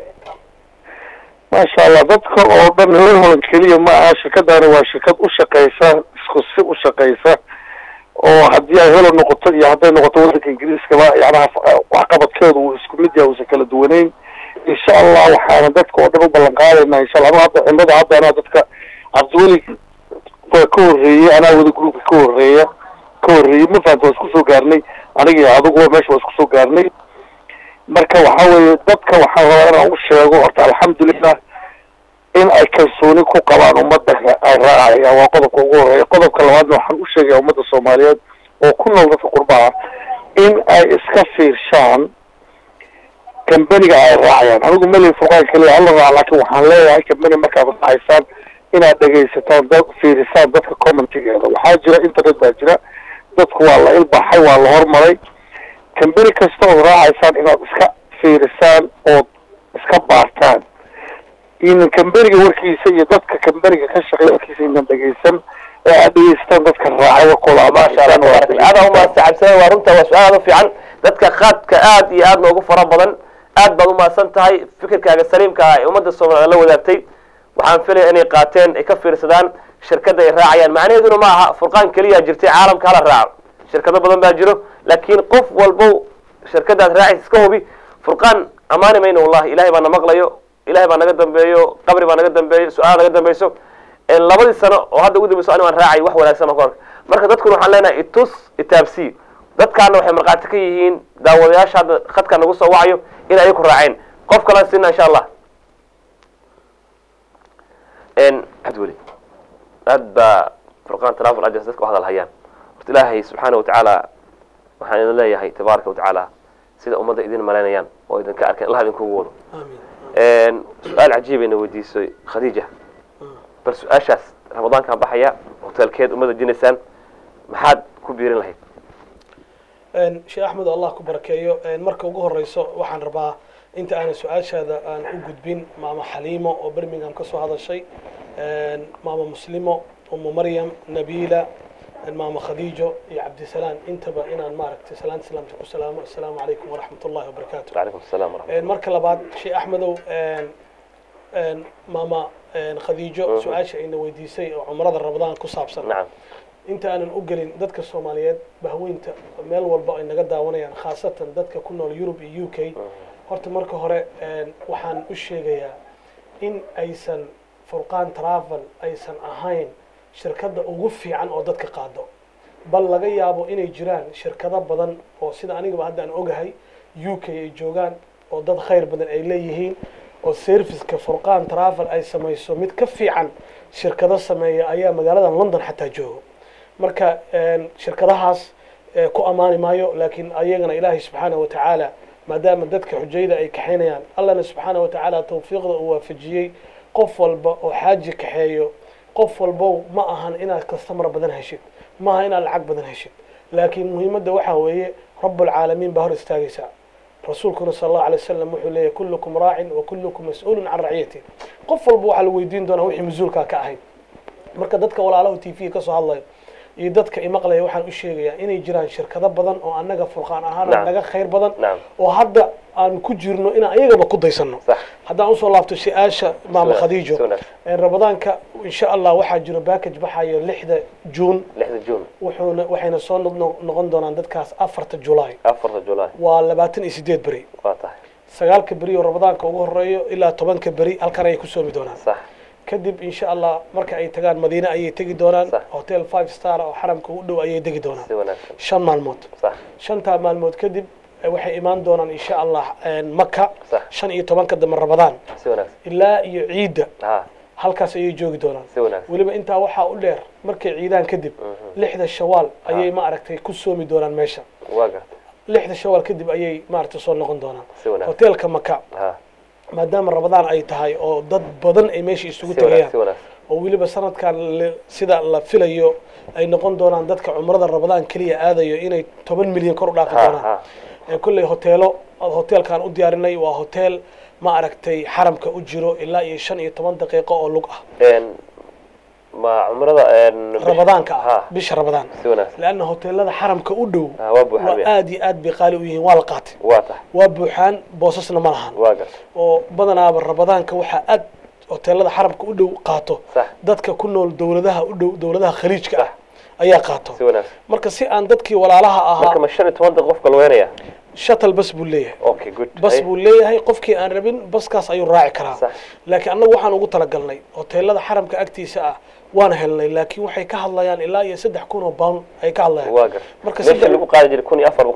maasha allah dadka oo dhan holan keliya ma aha shirkadani waa shirkad u shaqeysa isku si u shaqeysa oo haddii ay holan noqoto iyo hadday noqoto waddanka ingiriiskaba yacnaha waxqabadkeedu uu isku mid yahay uusan kala duwaneyn insha allah waxaana dadka oo dhan u ballan qaadaynaa insha allah hadda cimrada hadda anaa dadka cabdiweli waa ka horreeyey anaa wada gruupka ka horreeyey ma fahamta waa isku soo gaarnay aniga iyo adugu meesha waa isku soo gaarnay marka waxa weeye dadka waxaan rabaa inaan u sheego horta alxamdulilah in ay kalsooni ku qabaan ummadda ay raacayaan waa qodobka ugu horreeya qodobka labaadna waxaan u sheegaya ummadda soomaaliyeed oo ku nool dadka qurbaha in ay iska fiirshaan kambaniga ay raacayaan anigu mali furqaan kaliya hala raac laakiin waxaan leeyahay kambani markaad raacaysaan inaad dhegaysataan dad fiirisaan dadka commentigeeda waxaa jira internet baa jira dadku waa la ilbaxay waa la hormaray kambani kasta ood raacaysaan inaad iska fiirisaan ood iska baartaan in kambaniga warkiisa iyo dadka kambaniga ka shaqeeya warkiisa inaan dhegaysan ee aad dhegaysataan dadka raacay warkooda amaashaan aada u mahadsan cabsana waa runta waa su-aal aad u fiican dadka qaadka aad iyo aad noogu fara badan aad baad u mahadsan tahay fikirkaaga saliimka ah ee ummadda Soomaaliyeed la wadaagtay waxaan filaya inay qaateen ay ka fiirsadaan shirkadda ay raacayaan macnaheeduna ma aha furqaan kaliya jirtay caalamka hala raaco shirkado badan baa jiro laakiin qof walbo shirkadaad raacaysa iska hubi furqaan amaani mayno wallahi ilaahay baa na maqlayo ilaahay baa naga dambeeyo qabri baa naga dambeeyo su'aal naga dambeeyso labadii sano oo hadda ugu dambeeyso aan raacay wax wanaagsan oo marka dadku waxaan leenahay itus itaabsi dadkaana waxay marqaati ka yihiin daawadayaasha hadda khadka nagu soo wacayo in ay ku raaceen qof kale sinna insha Allah عبدولي هذا فرقان ترافل أجلس ذلك وهذا الهيان قلت الله سبحانه وتعالى وحنا الله يهي تبارك وتعالى سيد أمضي إذن ملانيان وإذن كأركان الله إذن كوولو آمين سؤال عجيب إنه ودي خديجة بل سؤال شاس رمضان كان بحياء وقتال كيد أمضي الجنسان محاد كبيرين لهي شيخ أحمد الله كبركيو مركو جوه الرئيس وحن رباه أنت أنا سؤال هذا أنا أوجد بين ماما حليمة وبرمنغهام كسو هذا الشيء ماما مسلمة أم مريم نبيلة ماما خديجة يا عبد السلام أنت بقينا المارك السلام عليكم ورحمة الله وبركاته. وعليكم السلام ورحمة الله. مركل بعد شيء أحمد ماما خديجة سؤال شيء إنه ويديسي عمرة رمضان كصابسا. نعم. أنت أنا أوجلين دتك الصوماليات بهوينت مال والباقي نقدر ونيان خاصة دتك كنا اليوروب UK. horta marka hore waxaan u sheegayaa in aysan furqaan travel aysan ahayn shirkadda ugu fiican oo dadka qaado bal laga yaabo inay jiraan shirkado badan oo sida anigaba hadda aan ogahay UK ay joogaan oo dad khayr badan ay leeyihiin oo serviceka furqaan travel ay samayso mid ka fiican shirkado sameeya ayaa magaalada London xataa joogo marka shirkadahaas ku amaani maayo laakiin ayagana Ilaahay subxaanahu wa ta'ala maadaama dadka xujayda ay kaxeynayaan Allahna subxaanahu wa ta'ala tawfiiqda uu waafajiyay qof walba oo xaaji kaxeeyo qof walba ma ahan inaad customer badan heshid ma aha inaad lacag badan heshid laakiin muhiimadda waxa weeye rabbul caalamiin baa hor istaagaysa rasuulkuna sallallahu alayhi wasallam wuxuu leeyahay kullukum raa'in wa kullukum mas'uulun 'an ra'iyati qof walba waxa la weydiin doonaa wixii mas'uulka ka ahayd marka dadka walaalaha TV ka soo hadlay iyo dadka imaqlay waxaan u sheegayaa inay jiraan shirkado badan oo anaga furqaan ahaan naga khayr badan oo hadda aan ku jirno in ayagaba ku daysano haddaan usoo laabto su'aasha maama khadiijo ramadaanka insha Allah waxaa jiro package baxayo 6 Juun waxayna soo noqon doonaan dadkaas 4 July waa 28 bari sagaalka bari oo ramadaanka ugu horeeyo ilaa 10ka bari halkan ay ku soomi doonaan kadib insha Allah marka ay tagaan Madiina ayay tagi doonaan hotel 5 star oo xaramka u dhow ayay degi doonaan 5 maalmood 5 maalmood kadib waxay imaan doonaan insha Allah Makka 15ka dambe Ramadaan ilaa iyo ciida halkaas ayay joogi doonaan waliba intaa waxa u dheer markay ciidaan kadib 6 Shawaal ayay ma aragtay ku soomi doonaan meesha 6 Shawaal kadib ayay ma aragtay soo noqon doonaan hotelka Makka maadaama Ramadaan ay tahay oo dad badan ay meesha isugu tagayaan oo weliba sanadkan sida la filayo ay noqon doonaan dadka cumrada Ramadaan kaliya aadayo inay 10 milyan kor u dhaafi doonaan kulley hoteelkan u diyaarinay waa hotel ma aragtay xaramka u jiro ilaa iyo 15 daqiiqo oo lug ah ما عمرنا رمضان بش رمضان لأن هوتيلنا حرم كأودو وآدي بقالي ويه والقات وبوحان بوسسنا ملهان وبدنا بالرمضان كوحة هوتيلنا حرم كأودو قاتو دتك كنا دولتها خليج كا أيها قاتو مركز سي أن دتك ولا لها مركز مشان توندق قفك الوينية شتل بس بوليه اوكي جود بس بوليه هي قفكي ان ربين بس كاس ايو راعي كرا لكن انا waxaan ugu talagalnay hoteelada xaramka agtiisa ah waan helnay laakiin waxay ka hadlayaan ilaa iyo 3,000 pound ay ka hadlayaan marka sidii lagu qaadi jiray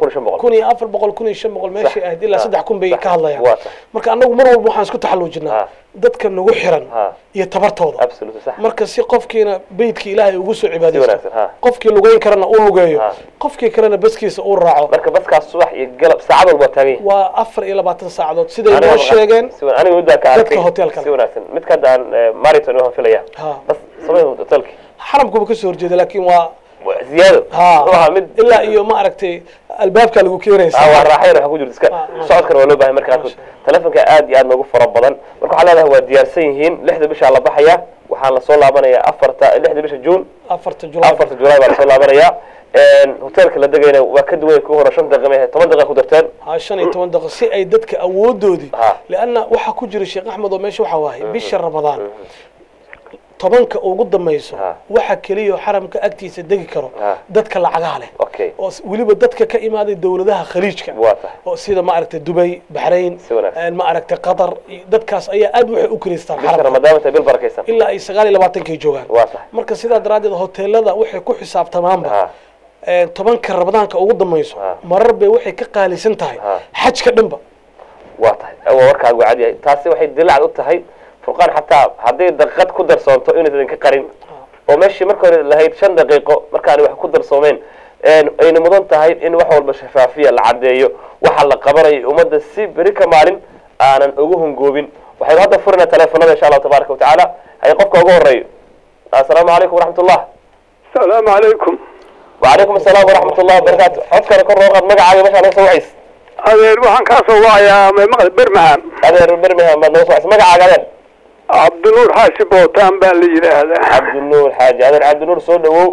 1,400 meeshii ahayd ilaa 3,000 bay ka hadlayaan marka anagu mar walba waxaan isku taxalluujinaa dadka nagu xiran iyo tabartooda marka si qofkiina beedka ilaahay ugu soo cibaadeysto qofkii lugeyn karana uu lugeeyo qofkii kalena baskiisa uu raaco marka baskaas subax iyo galab saacad walba taagay waa 24 saacadood siday noo sheegeen aniga muddo ka dadka hoteelka si wanaagsan mid ka daan marathon oo filaya bas sameeyo hoteelki xaramku ka soo horjeeda laakiin waa زيادة مid ilaa iyo ma aragtay albaabka lagu keenaysa waa raaxay waxa ku jirta iska socodkan waa loo baahay markaa telefoonka aad iyo aad noogu fara badan marka waxa leedahay waa diyaarsan yihiin 6 bisha la baxaya waxaan la soo laabanayaa 6 bisha June 4 July baa la soo laabanayaa hoteelka la degayna waa ka duwan ku hore 5 daqiiqo 10 daqiiqo ku darteen 15 daqiiqo si ay dadka awoodoodi laana waxa ku jira Sheekh Axmed oo meesha waxa waahay bisha Ramadaan tobanka ugu dameyso waxa kaliya xaramka agtiisa degi karo dadka lacagaha leh oo waliba dadka ka imaaday dawladaha khaliijka oo sida ma aragtay Dubai Bahrain ma aragtay Qatar dadkaas ayaa aad waxay u kireystaan xaramka Ramadaan bil barakeysan ilaa ay 29 joogaan marka sida daraadid hoteelada waxay ku xisaabtamaanba tobanka Ramadaanka ugu dameyso marar bay waxay ka qaalisan tahay xajka dhanba waa tahay warkaagu caadi yahay taasi waxay dilacad u tahay فرقان حتى هذه دقت كدر صومته إنه تذكر قرين وماشي مركز لهيد 5 دقيقة مركز واحد كدر صومين إن مدن تهيد إن واحد بالشفافية العادية وحل قبري ومد السيب بريكا مالين أنا نقولهم جوبين وحيد هذا فرنا تلفوننا إن شاء الله تبارك وتعالى هيقفك أقول رأي السلام عليكم ورحمة الله السلام عليكم وعليكم السلام ورحمة الله وبركاته أذكر كل رقم مقعد مش أنا سويس هذا وحن كاسوا يا مقعد برمهان هذا برمهان ما نوصل مقعد هذا عبد النور حاسب وتام بالي هذا عبد النور حاج هذا عبد النور سودو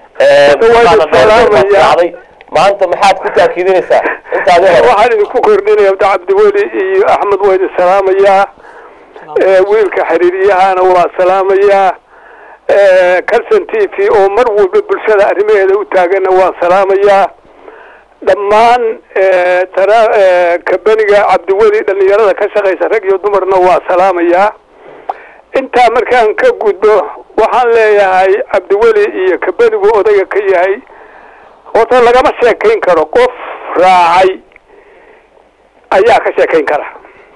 ما انت محاد كنت اكيدينسا انت هذا waxaan ku kordhinaya Abdi Wali iyo Ahmed Wayd salaamaya wiilka xiriiriyahana waa salaamaya Kalsan TV oo mar walba bulshada arrimaheeda u taagan waa salaamaya dhammaan kabaniga Abdi Wali dhalinyarada ka shaqeysa rag iyo dumarna waa salaamaya inta markaan ka gudbo waxaan leeyahay Abdi Wali iyo kabanigu odayga ka yahay hotel lagama sheekayn karo qof raacay ayaa ka sheekayn kara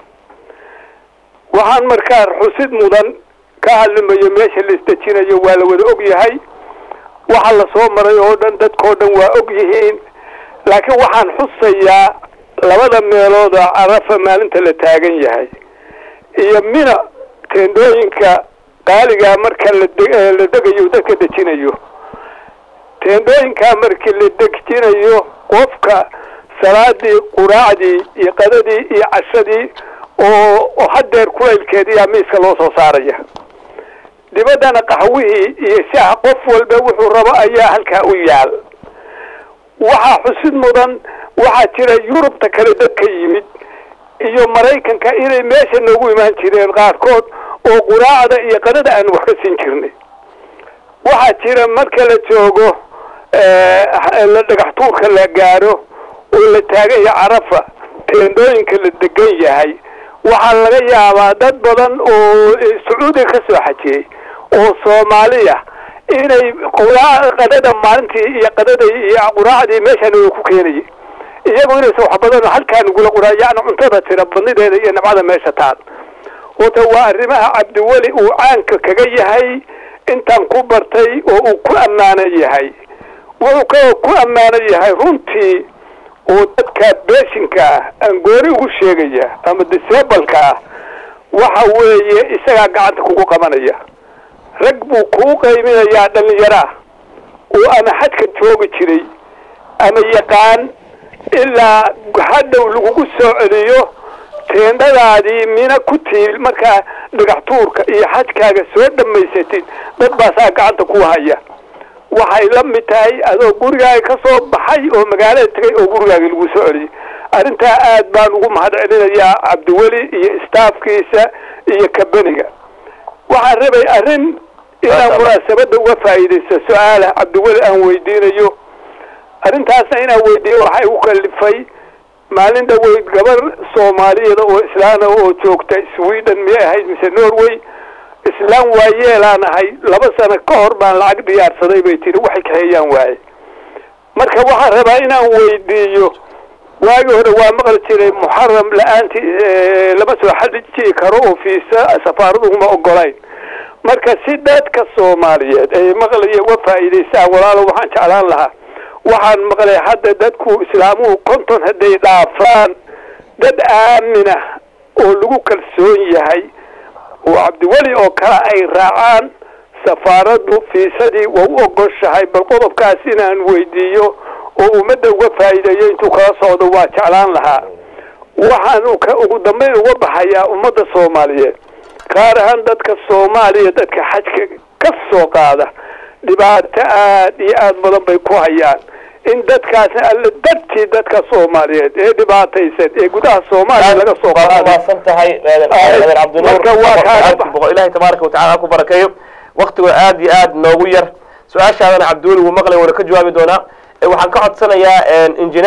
waxaan markaa xusid mudan ka hadlimayo meesha la istajinayo waa la wada og yahay waxa la soo maray oo dhan dadkoo dhan waa og yihiin laakiin waxaan xusayaa labada meelood oo Arafa maalinta la taagan yahay iyo Mina teendooyinka qaaliga marka la degayo dadka dejinayo teendooyinka markii la dejinayo qofka salaadii quraacdii iyo qadadii iyo cashadii oo hadeer kuleelkeedii miiska loo soo saaraya dibadana qaxwihii iyo shaah qof walba wuxuu rabo ayaa halka u yaal waxa xusid mudan waxa jira Yurubta kale dadka yimid iyo Mareykanka inay meesha noogu imaan jireen qaarkood oo quraacda iyo qadada aan wax ka siin jirnay waxa jira marka la joogo la dhagax tuurka la gaaro oo la taagan yahay Arafa teendooyinka la degan yahay waxa laga yaabaa dad badan oo Sacuudi ka soo xajiyay oo Soomaaliya inay qadada maalintii iyo qadada iyo quraacdii meesha ku keenay iyagoo inay wax badan halkaan ugu quraayaan cuntada tira badnideeda iyo nabada meesha taal wata waa arrimaha Abdi Wali uu caanka kaga yahay intaan ku bartay oo uu ku ammaanay yahay wuxuu ku ammaanay yahay runtii oo dadka beeshinka aan goori ugu sheegaya ama disableka waxa weeye isaga gacanta kugu qabanaya rag buu kuu qayminayaa dhallinyaraa oo ama xadka joogi jiray ama yaqaan ilaa hadhow lagugu soo celiyo teendhadaadii mina ku tiil markaa dhagax tuurka iyo xajkaaga soo dhammaysatid dad baasaa gacanta ku haya waxay la mid tahay adoo gurigaaga ka soo baxay oo magaalada tegay oo gurigaaga lagu soo celiyay arrintaa aad baan ugu mahad celinayaa cabdiweli iyo istaafkiisa iyo kabaniga waxaan rabay arrin inaan munaasabadda uga faa'iidaysto su-aala cabdiweli aan weydiinayo arrintaasna inaan weydiiyo waxay u kalifay maalin dhaweyd gabar soomaaliyeed oo islaana oo joogta Sweden miyay ahayd mise Norway islaan waayeelaan ahay 2 sano ka hor baan lacag diyaarsaday bay tiri waxay ka hayaan waaye marka waxaan rabaa inaan weydiiyo waagi hore waa maqal jiray muharram la'aanti lama soo xadiji karo oo fiisa safaaradu uma ogolayn marka si dadka Soomaaliyeed ay maqlayo waa faa'iideystaan walaalo waxaan jeclaan lahaa waxaan maqlay hadda dadku islaamuhu konton haday dhaafaan dad aamina oo lagu kalsoon yahay oo cabdiweli oo kala ay raacaan safaaradu fiisadii waa u ogoshahay bal qodobkaas inaan weydiiyo oo ummadda uga faa'iideeyo intuu kala socdo waa jeclaan lahaa waxaan ugu dambeyn uga baxayaa ummadda Soomaaliyeed gaar ahaan dadka Soomaaliya dadka xajka ka soo qaada dhibaato aad iyo aad badan bay ku hayaan in dadkaas alle dadka Soomaaliyeed ee dhibaataysan ee gudaha Soomaaliya laga soo qaaday santahay Madaxweyne Cabdinuur Ilaahay tabaaraka wa tacaala ku barakeeyo waqtiga aad iyo aad noogu yar su'aashaadana Cabdiweli wuu maqlay wala ka jawaabi doonaa waxaan ka codsanayaa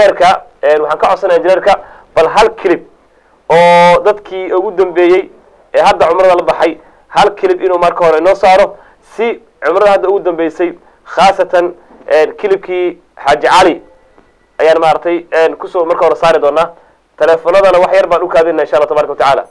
injineerka bal hal clip oo dadkii ugu dambeeyay ee hadda cumrada la baxay hal clip inuu marka hore inoo saaro si cumrada hadda ugu dambeysay khaasatan clipkii Xaaji Cali ayaan maartay kusoo marka hore saari doonaa telefoonadana wax yar baan u kaadinaa insha Allah tabaaraka wa tacaala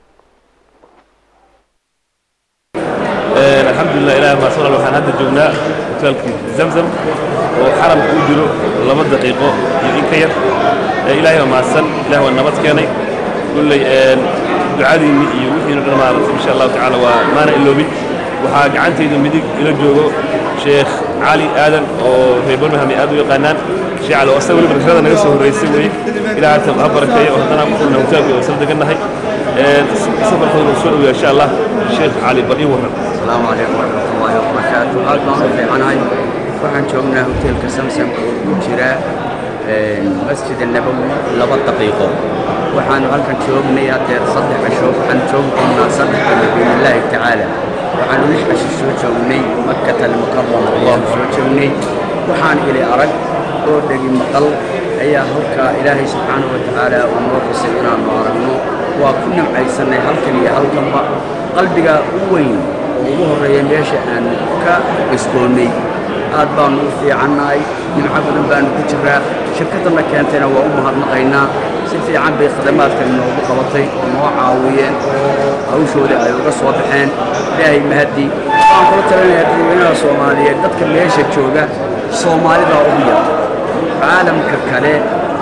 alxamdulillah ilaahay ma soo waxaan hadda joognaa hotelkii Zamzam oo xaramka u jiro 2 daqiiqo iyo in ka yar ilaahay ma san ilaahay waa nabad keenay kullay ducadiini iyo wixiina dhamaaday insha Allah tacaala waa maana iloobi waxa gacantayda midig ila joogo Sheekh Ali Aadan oo reeban mahami aad u yaqaanaan Sheekh Ali oo sawir barashada naga soo horeysay way ilaahay ta barakeeyo oo hadana ku hotelka oo sadeganahay safarkooda soo dhaw insha Allah Sheekh Ali bari waran السلام عليكم ورحمة الله وبركاته. هذا ما في عناي وحن شوفنا هوتيل كسمسم وجرا مسجد النبوي 2 دقيقة وحن هلكن شوفنا يا صدق عشوف حن شوفنا صدق بإذن الله تعالى وحن نحبش شوفني مكة المكرمة الله شوفني وحن إلى أرد ودق مقل أي هلك إلهي سبحانه وتعالى ومروح سيدنا نارنا وكنا عايزين هلكن يا هلكن قلبك وين ugu horeeyay meesha aan ka isgoonay aad baan u fiicanahay nimco badan baan ku jiraa shirkadana keentayna waa u mahadnaqaynaa si fiican bay khidmaadkan noogu qabatay oo noo caawiyeen oo hawshooda ay uga soo baxeen ilaahay mahadi waxaan kula talinayaa dadweynaha Soomaaliyeed dadka meesha jooga Soomaalida ugu yar caalamka kale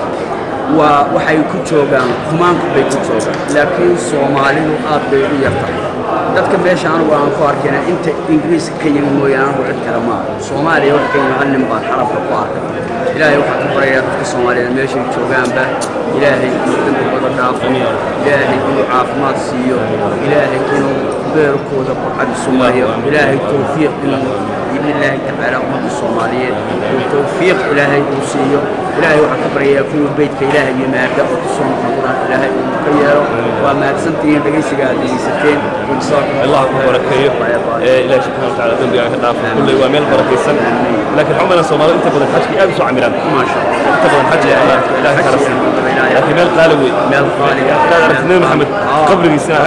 waxay ku joogaan kumaanku bay ku joogaan laakiin Soomaalidu aad bay u yartahay dadka meesha anigu aan ku arkayna inta Ingiriiska ka yimid mooyaan oo cid kale ma Soomaaliya wax ka yimid nin baan xarabka ku arkay ilaahay waxa ku barayaa dadka Soomaaliyeed meesha joogaanba ilaahay inuu dambigooda dhaafo ilaahay inuu caafimaad siiyo ilaahay inuu beerkooda ku xadiisumayo ilaahay tawfiiq inuu بالله تعالى أمة الصومالية والتوفيق إلهي وصيه إلهي وحكبرية يكون بيتك إلهي بما يبدأ وتصون القرآن إلهي ومكيره وما تسنتين بقيس قاعدين ستين ونصاكم الله أكبر كيف إلهي سبحانه وتعالى ذنبي عن خلاف كل يومين بركة السنة لكن عمنا الصومالي أنت بدأ الحج أبي سو عمران ما شاء الله أنت بدأ الحج إلهي كرسي لكن مال قالوي مال قالي الاثنين محمد قبل السنة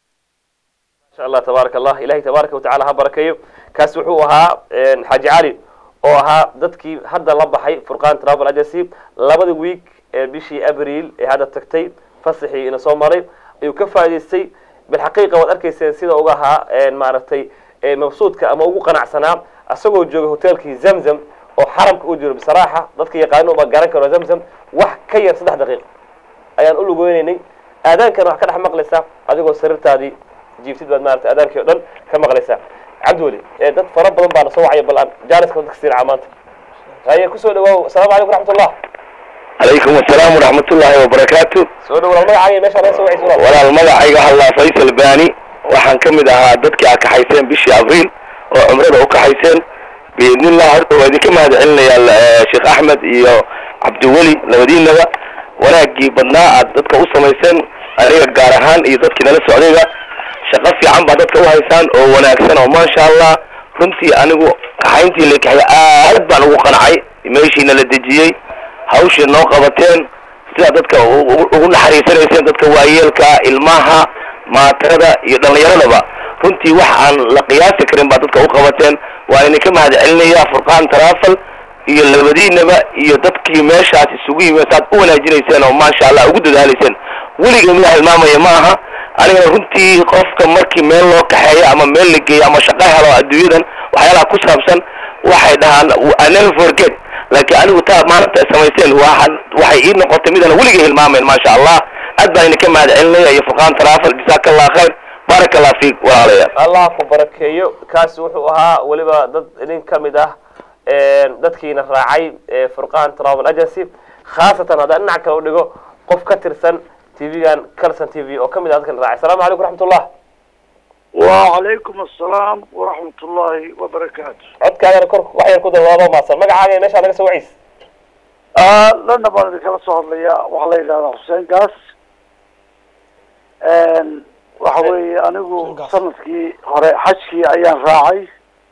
إن شاء الله تبارك الله إلهي تبارك وتعالى هبركيه kaas wuxuu ahaa Xaaji Cali oo ahaa dadkii hadda la baxay Furqaan Travel Agency 2 week bishii Abriil ee hadda tagtay fasaxii ina soo maray ayuu ka faa'iideystay bil xaqiiqa wad arkayseen sida uga ahaa maaragtay mabsuudka ama ugu qanacsanaa asagoo jooga hotelkii Zamzam oo xaramka u jiro bisaraaxa dadka yaqaan oo garan karo Zamzam wax ka yar 3 daqiiqo ayaan u lugoynay aadaankan wax ka dhex maqlaysa adigoo sariirtaadii jiiftid baad maaragtay aadaankii oo dhan ka maqlaysa cabdiweli dad fara badan baana soo wacaya bal aan jaaniska dadka siin maanta haye kusoo dhawaaw asalaamu calaykum waraxmatullah عليكم السلام ورحمة الله وبركاته. soo dhawaw magacaaga meesha laga soo wacayso ولا المجا الله فيصل باني وحن كم ده دتك كحيسين بشي أبريل وعمرنا وكحيسين بإذن الله وهذه كم هذا علنا يا شيخ أحمد يا عبد الولي لودين لبا ولا جيب الناء دتك وصل ميسين عليه الجارهان يدتك نلص عليه شغف في عم بعدتك وهيسان وانا أكسن وما شاء الله كنتي أنا حينتي لك هي أربع وقنعي ماشي نلدجي hawsha noo qabateen sida dadka ugu naxariisanayseen dadka waayeelka ilmaha maatada iyo dhalinyaradaba runtii wax aan la qiyaasi karin baa dadka u qabateen waa inay ka mahadcelinayaa Furqaan Travel iyo labadiinaba iyo dadkii meeshaas isugu yimid saad u wanaajinayseen oo maasha Allah ugu dadaalayseen weligeed ma hilmaamaya maaha aniga runtii qofka markii meel loo kaxeeyo ama meel la geeyo ama shaqo helo adduunyadan waxyaalaha ku saabsan waxay dhahaan I never forget لكن أنا قلت ما أنت سميتين واحد وحيين نقطة ميدان ولقي هالمامين ما شاء الله أدبا إني كم هذا علمي يا فقان ترافل جزاك الله خير بارك الله فيك وعليا الله كبرك يو كاس وحوها ولبا ضد إنين كم ده ضد كينا راعي فرقان ترافل أجنسي خاصة هذا إن عكروا لجو قف كتر سن تي في كان كرسن تي في أو كم ده كان راعي السلام عليكم ورحمة الله وعليكم السلام ورحمة الله وبركاته. عد كان كرك وحير كده والله ما صار ما قاعد ماشي على سوى عيس. لأن بعد كلا صار لي وحلي لا حسين قاس. وحوي أنا جو سنتكي حشكي أيام راعي.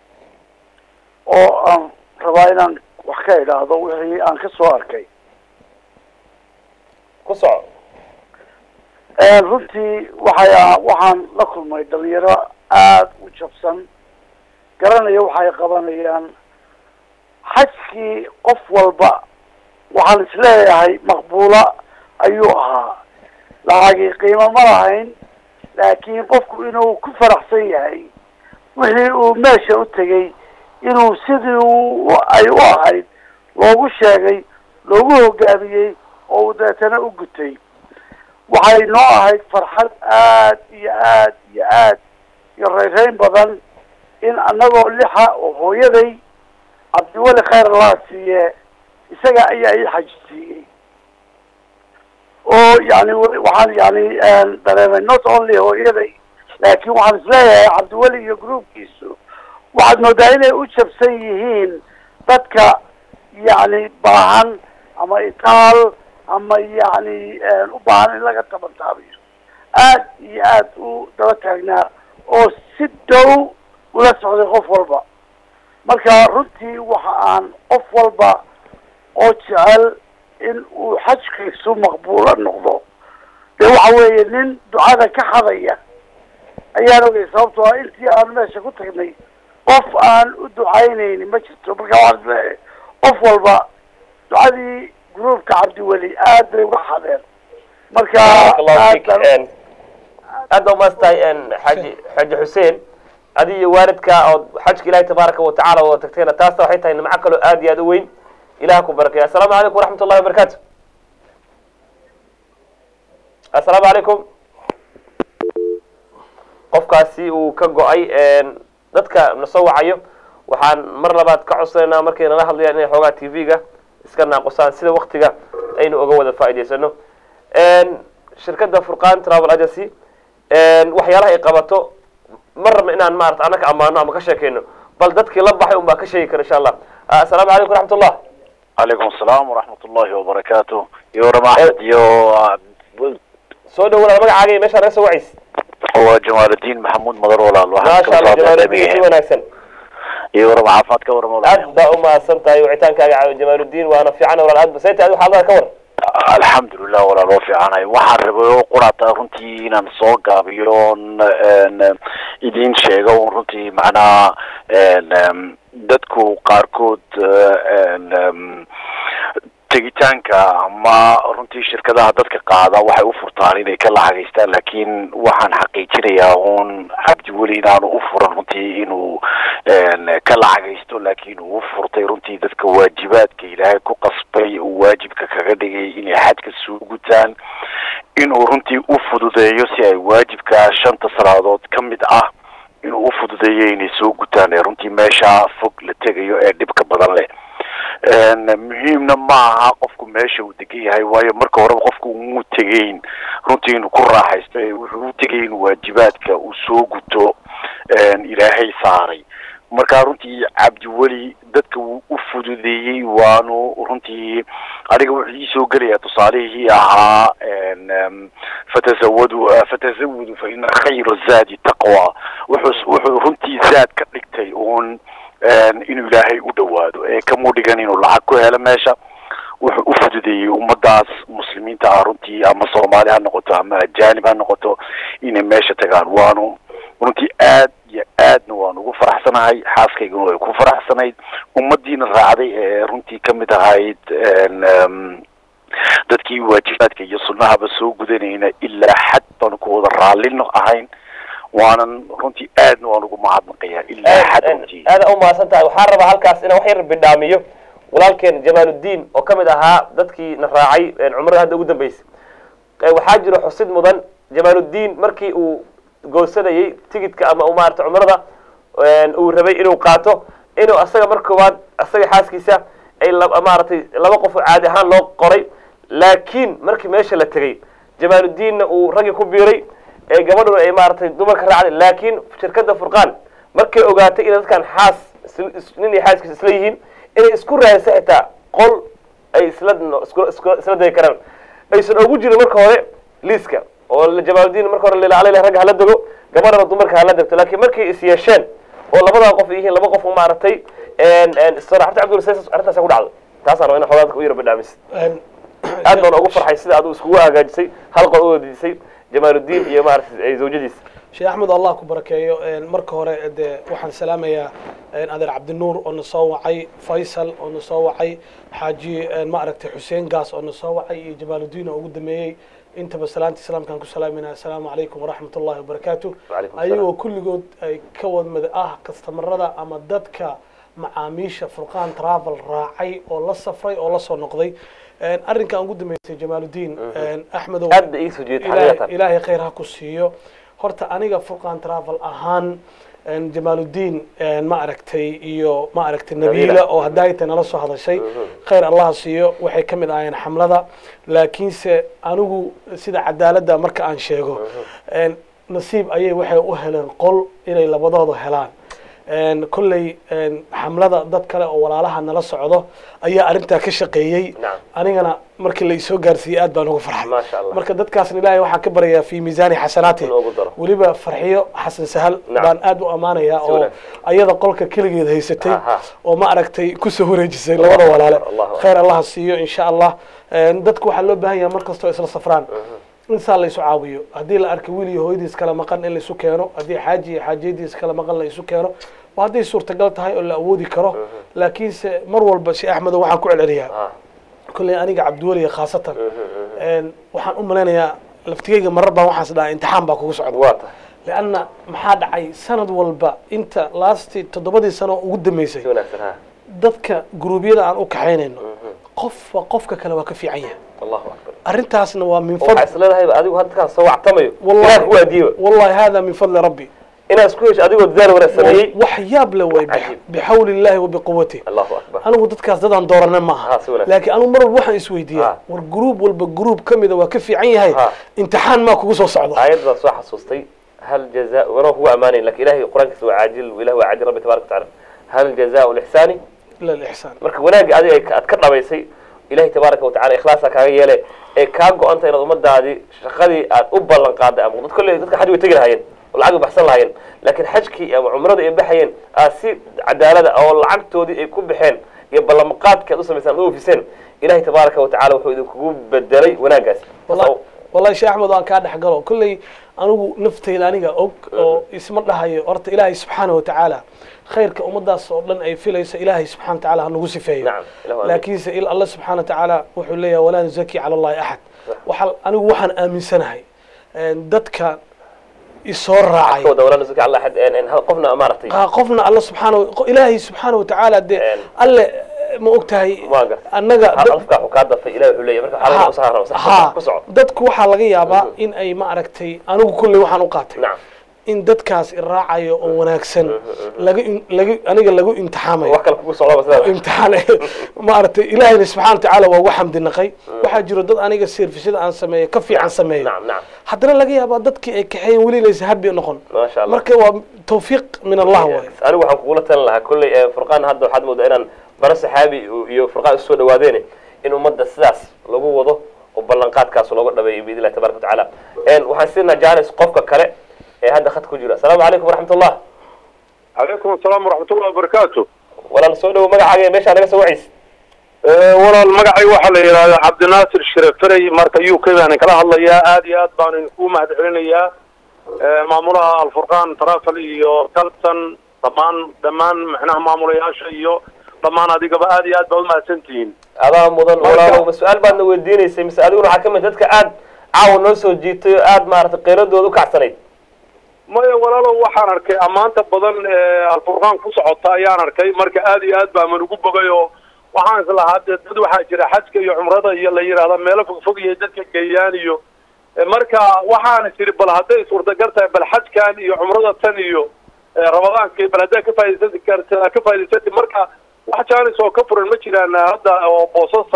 أو رباينا وحكي له ضوء عن كسوار كي. كسوار. runtii waxaan la kulmay dhalinyaro aad u jabsan garanaya waxay qabanayaan xajkii qof walba waxaan isleeyahay maqbuula ayuu ahaa lacagii qiimo ma lahayn laakiin qofku inuu ku faraxsan yahay wixii uu meesha u tegay inuu sidii ay u ahayd loogu sheegay loogu hogaamiyey oo uu deetana u gutay waxay noo ahayd farxad aad iyo aad iyo aad iyo reereyn badan in annagoo lixa oo hooyaday cabdiweli khayr allah siiye isaga ayaa ii xaj siiyey oo yani waxaan yani dareemay not only hooyaday laakiin waxaan isleeyahay cabdiweli iyo groupkiisu waxaad moodaa inay u jabsan yihiin dadka yani baahan ama itaal ama yani u baahan in laga tabantaabiyo aad iyo aad u daba taagnaa oo si dhow ula socday qof walba marka runtii waxa aan qof walba oo jecel in uu xajkiisu maqbuulo noqdo dee waxa weeye nin ducada ka xadaya ayaan ogay sababtoo ah intii aan meesha ku tagnay qof aan u ducaynayni ma jirto marka waxaan isleeyahay qof walba ducadii groupka cabdiweli aad bay uga xadeen marka aad baa umaastay xaji xuseen adi iyo waalidka oo xajka ilaahay tabaaraka watacaala wada tagteena taasna waxay tahay nimco kaloo aad iyo aad u weyn ilaah ku barakeeya assalaamu calaykum waraxmat ullahi wabarakaatu assalaamu calaykum qofkaasi uu ka go-ay dadka na soo wacayo waxaan mar labaad ka codsanaynaa markay nala hadlayaan inay xoogaa t v-ga iska naaqusaan sida waktiga aynu uga wada faa'iidaysano shirkadda Furqaan Travel Agency waxyaalaha ay qabato marna inaan maarta anaka amaano ama ka sheekeyno bal dadkii la baxay un baa ka sheegi kara insha Allah assalaamu calaykum waraxmatullah عليكم السلام ورحمة الله وبركاته يو رماحد يو soo dhawaada magacaaga meesha laga soo wacis هو جمال الدين محمود مدر ولا الله ما شاء الله جمال الدين si wanaagsan يو رماحفات كور مولا aad baa u mahadsantahay wicitaankaaga جمال الدين waana fiican walaal aad basayta aad xaalada ka war الحمد لله ولا لو في عناي waxaan rabay quraata runtii inaan soo gaabiyo idin sheego runtii macna dadku qaarkood tegitaanka ama runtii shirkadaha dadka qaada waxay u furtaan inay ka lacageystaan laakiin waxaan xaqiijinayaa uun cabdiweli inaanu u furan runtii inuu ka lacageysto laakiin uu furtay runtii dadka waajibaadka ilaahay ku qasbay uu waajibka kaga dhigay inay xajka soo gutaan inuu runtii u fududeeyo si ay waajibka 5 salaadood ka mid ah inuu u fududeeyo inay soo gutaan ee runtii meesha fog la tegayo ee dhibka badan leh muhiimna ma aha qofku meesha uu degan yahay waayo marka horeba qofku umuu tegayn runtii inuu ku raaxaysto wuxuu u tegay in waajibaadka uu soo guto ilaahay saaray marka runtii cabdiweli dadka wuu u fududeeyey waanu runtii aniga wuxuu ii soo gelayaa tusaalihii ahaa fatazawadu fa ina khayra zaadi taqwa wuxuu runtii zaad ka dhigtay uun inuu ilaahay u dhawaado kamuu dhigan inuu lacag ku helo meesha wuxuu u fududeeyey ummadaas muslimiinta ah runtii ama soomaali ha noqoto ama ajaanib ha noqoto inay meesha tagaan waanu runtii aad iyo aadna waan ugu faraxsanahay xaaskayguna way ku faraxsanayd ummadiina raacday ee runtii kamid ahayd dadkii waajibaadka iyo sunnahaba soo gudanayna ilaa xad baan ku wada raallino ahayn waanan runtii aadna waan ugu mahadnaqayaa ilaa xad runtii aada u mahadsan tahay waxaan rabaa halkaas inaan wax yar bidhaamiyo walaalkeen jamaaludiin oo kamid ahaa dadkii na raacay cumrada hadda ugu dambeysay waxaa jiro xusid mudan jamaaludiin markii uu goosanayay tigidka ama uu maarata cumrada uu rabay inuu qaato inuu asaga mar koowaad asaga xaaskiisa ay maaragtay laba qof caadi ahaan loo qoray laakiin markii meesha la tegay jamaaludiinna uu raggii ku biiray gabadhuna ay maaragtay dumarka raacday laakiin shirkadda furqaan markay ogaatay inay dadkan xaas nin iyo xaaskiisa isla yihiin inay isku raadisa xitaa qol ay isla degi karaan aysan ugu jirin marka hore liiska oo jamaaludiin marka hore lilaalay ragga hala dego gabadhana dumarka hala degto laakiin markay is yeesheen oo labadaa qof yihiin laba qof maaragtay saraxta cabdul arrintaas ku dhacdo taasaan raba in xogaa dadka u yara badhaamis aad baan ugu farxay sida aad iskugu hagaajisay hal qol u wadiisay jamaaludiin iyo maaragtay zawjadiisa sheekh axmed allah ku barakeeyo marka hore dee waxaan salaamayaa adeer cabdinuur oo na soo wacay faysal oo na soo wacay xaaji maaragtay xuseen gaas oo na soo wacay iyo jamaaludiin oo ugu dameeyey intaba salaanta islaamkaan ku salaaminaa assalaamu calaykum waraxmat ullahi wabarakaatu ayagoo kulligood ay ka wadmada kastamarada ama dadka macaamiisha furqaan travel raacay oo la safray oo la soo noqday arrinkan ugu dambeysay jamaaludiin axmedow ilaahay khayr ha ku siiyo horta aniga furqaan travel ahaan jamaaludiin ma aragtay iyo ma aragtay nabiila oo hadaayta nala soo hadashay khayr allah siiyo waxay kamid ahaayeen xamlada laakiinse anigu sida cadaaladda marka aan sheego nasiib ayay waxay u heleen qol inay labadooda helaan kolley xamlada dad kale oo walaalaha nala socdo ayaa arrintaa ka shaqeeyey anigana markii la isoo gaarsiiyey aad baan ugu farxay marka dadkaasna ilaahay waxaan ka baryayaa fi miisaani xasanaati weliba farxiyo xasan sahal baan aad u ammaanayaa oo ayada qolka keligeed haysatay oo ma aragtay kusoo wareejisay labada walaale khayr allah siiyo insha allah dadku waxaa loo baahan yahay mar kastoo isla safraan insaa la isu caawiyo haddii la arka wiil iyo hooyadiis kala maqan in la isu keeno haddii xaaji iyo xaajiyadiis kala maqan la isu keeno waa hadday suurtagal tahay oo la awoodi karo laakiinse mar walba sheekh axmedo waxaan ku celceliyaa kolley aniga cabdiweliga khaasatan waxaan u malaynayaa laftigeyga marar baan waxaas dhahaa imtixaan baa kugu socda leanna maxaa dhacay sanad walba inta lasti 7 sano ugu dambeysay dadka guruubyada aan u kaxaynayno qofka kale waa ka fiican yahay arrintaasna waa min fadl isleedahay adigu hadda soo wactamayo wallahi waa diiba wallahi hada min fadli rabbi ina isku heesh adigoo dadaal wanaagsanayay wax yaab la way bixawli illahi wa biquwwati allahu akbar anigu dadkaas dadaan dooranay maaha laakiin anigu mar waxaan isweydiiyaa war group walba group kamida waa ka fiican yahay imtixaan ma kugu soo socdo ayad baa soo xasuustay hal jazaa wa ruhu amaani lak ilahi quraankiisa waa caajil ilahi waa caajil rabbi tabaaraka taala hal jazaa al ihsani ila al ihsan marka wanaag adiga aad ka dhabaysay ilahi tabaaraka taala ikhlaasa kaaga yeelay ee ka go'anta inaad ummadaadi shaqadii aad u ballan qaaday ama dadka xaj way tagi lahaayeen lacag baxsan lahaayeen laakiin xajkii ama cumrada ay baxayeen si cadaalada oo lacagtoodii ay ku baxeen iyo ballanqaadka u sameeysan oo oofiseen ilahi tabaaraka taala wuxuu idinku bedelay wanaagaas wallahi sheekh axmed waan ka dhaxgalo kullay anigu naftayda aniga og oo isma dhahayo horta ilaahay subxaanahu wa tacaala khayrka ummadaas oo dhan ay filayso ilaahay subxaanahu wa tacaala ha nagu sifeeyo laakiinse allah subxaanahu wa tacaala wuxuu leeyahay walaa nuzaki cala allahi axad anigu waxaan aaminsanahay dadka isoo raacay qofna maaragtay qofna alla subxaanahu ilaahay subxaanahu wa tacaala dee alle ma ogtahay annaga dadku waxaa laga yaabaa in ay ma aragtay anigu kulley waxaan u qaatay in dadkaas iraacayo oo wanaagsan aniga lagu imtixaamayo wax kale kugu socdo bas imtixaan maaragtay ilaahayna subxaana watacaala waa ugu xamdi naqay waxaa jiro dad aniga servisyada aan sameeyo ka fiican sameeyo haddana laga yaabaa dadkii ay kaxeeyeen weli inaysan habi noqon marka waa tawfiiq min allah waay anigu waxaan kugula talin lahaa kolley furqaan hadda waxaad moodaa inaan bara saxaabi iyo furqaan isu soo dhawaadeene in ummadda sidaas lagu wado oo ballanqaadkaas looga dhabeeyo biidn illahi tabaraka watacaala waxaan siinaa jaanis qofka kale ee hadda khadka ku jira asalaamu calaykum waraxmatullah calaykum asalaam waraxmatullahi wabarakaatu walaal soo dhawo magacaaga meeshaa naga soo waciys walaal magacay waxaa la yidhahdaa cabdinaasir shiraferey marka u k baan kala hadlayaa aad iyo aad baan ku mahad celinayaa maamulaha alfurqaan travel iyo kalson dhammaan macnaha maamulayaasha iyo dhammaan adigaba aad iyo aad baa umahadsantihiin adaa mudan walaalow ma su-aal baadna weydiinaysay mise adiguna waxaa kamid dadka aad caawa noo soo jiitay oo aad maaragtay qeyradooda ukacsanayd maya walaalow waxaan arkay ammaanta badan ee alfurqaan ku socota ayaan arkay marka aad iyo aad baa manugu bogay oo waxaan islahaa dad waxaa jira xajka iyo cumrada iyo la yidhaahda meelo fogfog iyo dadka geeyaan iyo marka waxaan tiri bal hadday suurtagal tahay bal xajkan iyo cumrada tan iyo ramadaanka bal hadday ka faa'idaysatay marka wax jaanis oo ka furan ma jiraan hadda oo boosasa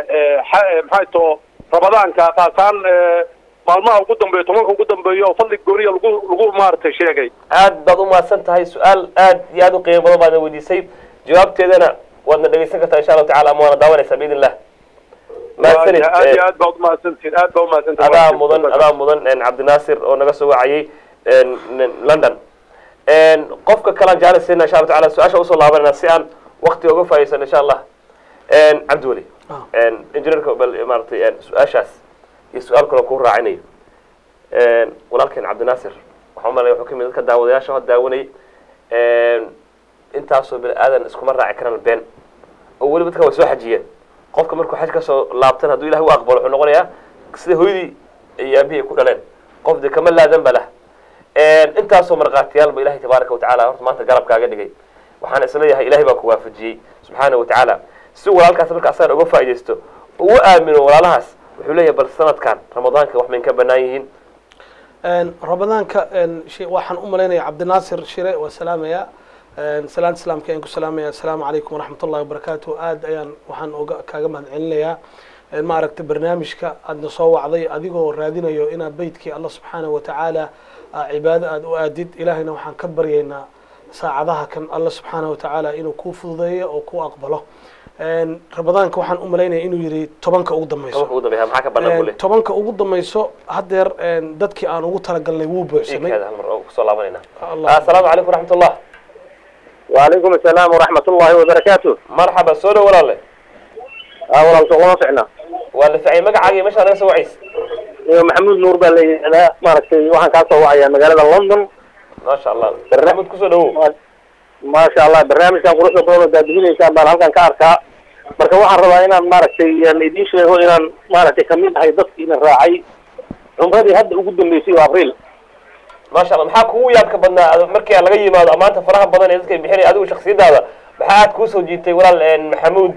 maxay too ramadaanka qaasaan maalmaha ugu dambeeyo tobanka ugu dambeeyo oo fadli gooniya lagu maaragtay sheegay aad baad umahadsan tahay su-aal aad iyo aad u qiimo badan baadna weydiisay jawaabteedana waadna dhegeysan kartaa insha allahu tacala ama waana daawanaysaa biidn illah mahadsanid aad iyo aad baad umahadsantihin aad baa umahadsantihin adaa mudan cabdinaasir oo naga soo wacayay london qofka kalaan jaanisayna insha allahu tacala su-aasha usoo laabanayna si aan wakti uga faa'iidaysan insha allah cabdiweli injineerka bal maaragtay su-aashaas iyo su-aal kaloo kuu raacinayo walaalkeen cabdinaasir waxaan umalaya wuxuu kamid dadka daawadayaasha hod daawanayay intaasoo bini aadan iskuma raaci karaan been oo weliba dadka way soo xajiyeen qofka markuu xaj kasoo laabtan hadduu ilahay u aqbalo wuxuu noqonayaa sida hooyadii iyo aabihii ay ku dhaleen qof de kama laadan ba lah intaasoo markhaatiyaalba ilahay tabaaraka watacaala horta maanta garabkaaga dhigay waxaan isleeyahay ilahay baa ku waafajiyey subxaana watacaala si walaalkaas marka asagan uga faaidaysto ugu aamino walaalahaas wuxuu leeyahay bal sanadkan ramadaanka wax mayn ka banaan yihiin ramadaanka waxaan u malaynaya cabdinaasir shire waa salaamaya salaanta islaamka ayaan ku salaamaya assalaamu calaykum waraxmat ullahi wabarakaatu aad ayaan waxaan kaaga mahad celinayaa maaragtay barnaamijka aadna soo wacday adigoo raadinayo inaad beytkii allah subxaana watacaala cibaado aada u aadid ilaahayna waxaan ka baryaynaa saacadaha kan allah subxaana watacaala inuu kuu fududeeyo oo kuu aqbalo ramadaanka waxaan u malaynaya inuu yihi tobanka ugu dambayso tobanka ugu dambayso hadeer dadkii aan ugu talagalnay wuu buuxsamay assalaamu calaykum waraxmat ullah وعليكم السلام ورحمة الله وبركاته. مرحبا سولو ولا لا؟ والله الله فعنا. ولا في مقعد مش أنا سوى عيس. محمود نور بالي أنا ما ركت واحد كاسو وعيا مقالة لندن. ما شاء الله. برنامج كسر ما شاء الله برنامج كان قرص برونا دادين كان بارهم كان كاركا. marka waxaan rabaa inaan maaragtay idin sheego inaan maaragtay kamid ahay dadkii inaan raacay cumradii hadda ugu dambeysay waa abriil ما شاء الله maxaa kugu yaabka badnaa markii laga yimaado amaanta faraha badan ee dadka bixinay adigu shakhsiyadaada maxaa aad ku soo jiitay walaal maxamuud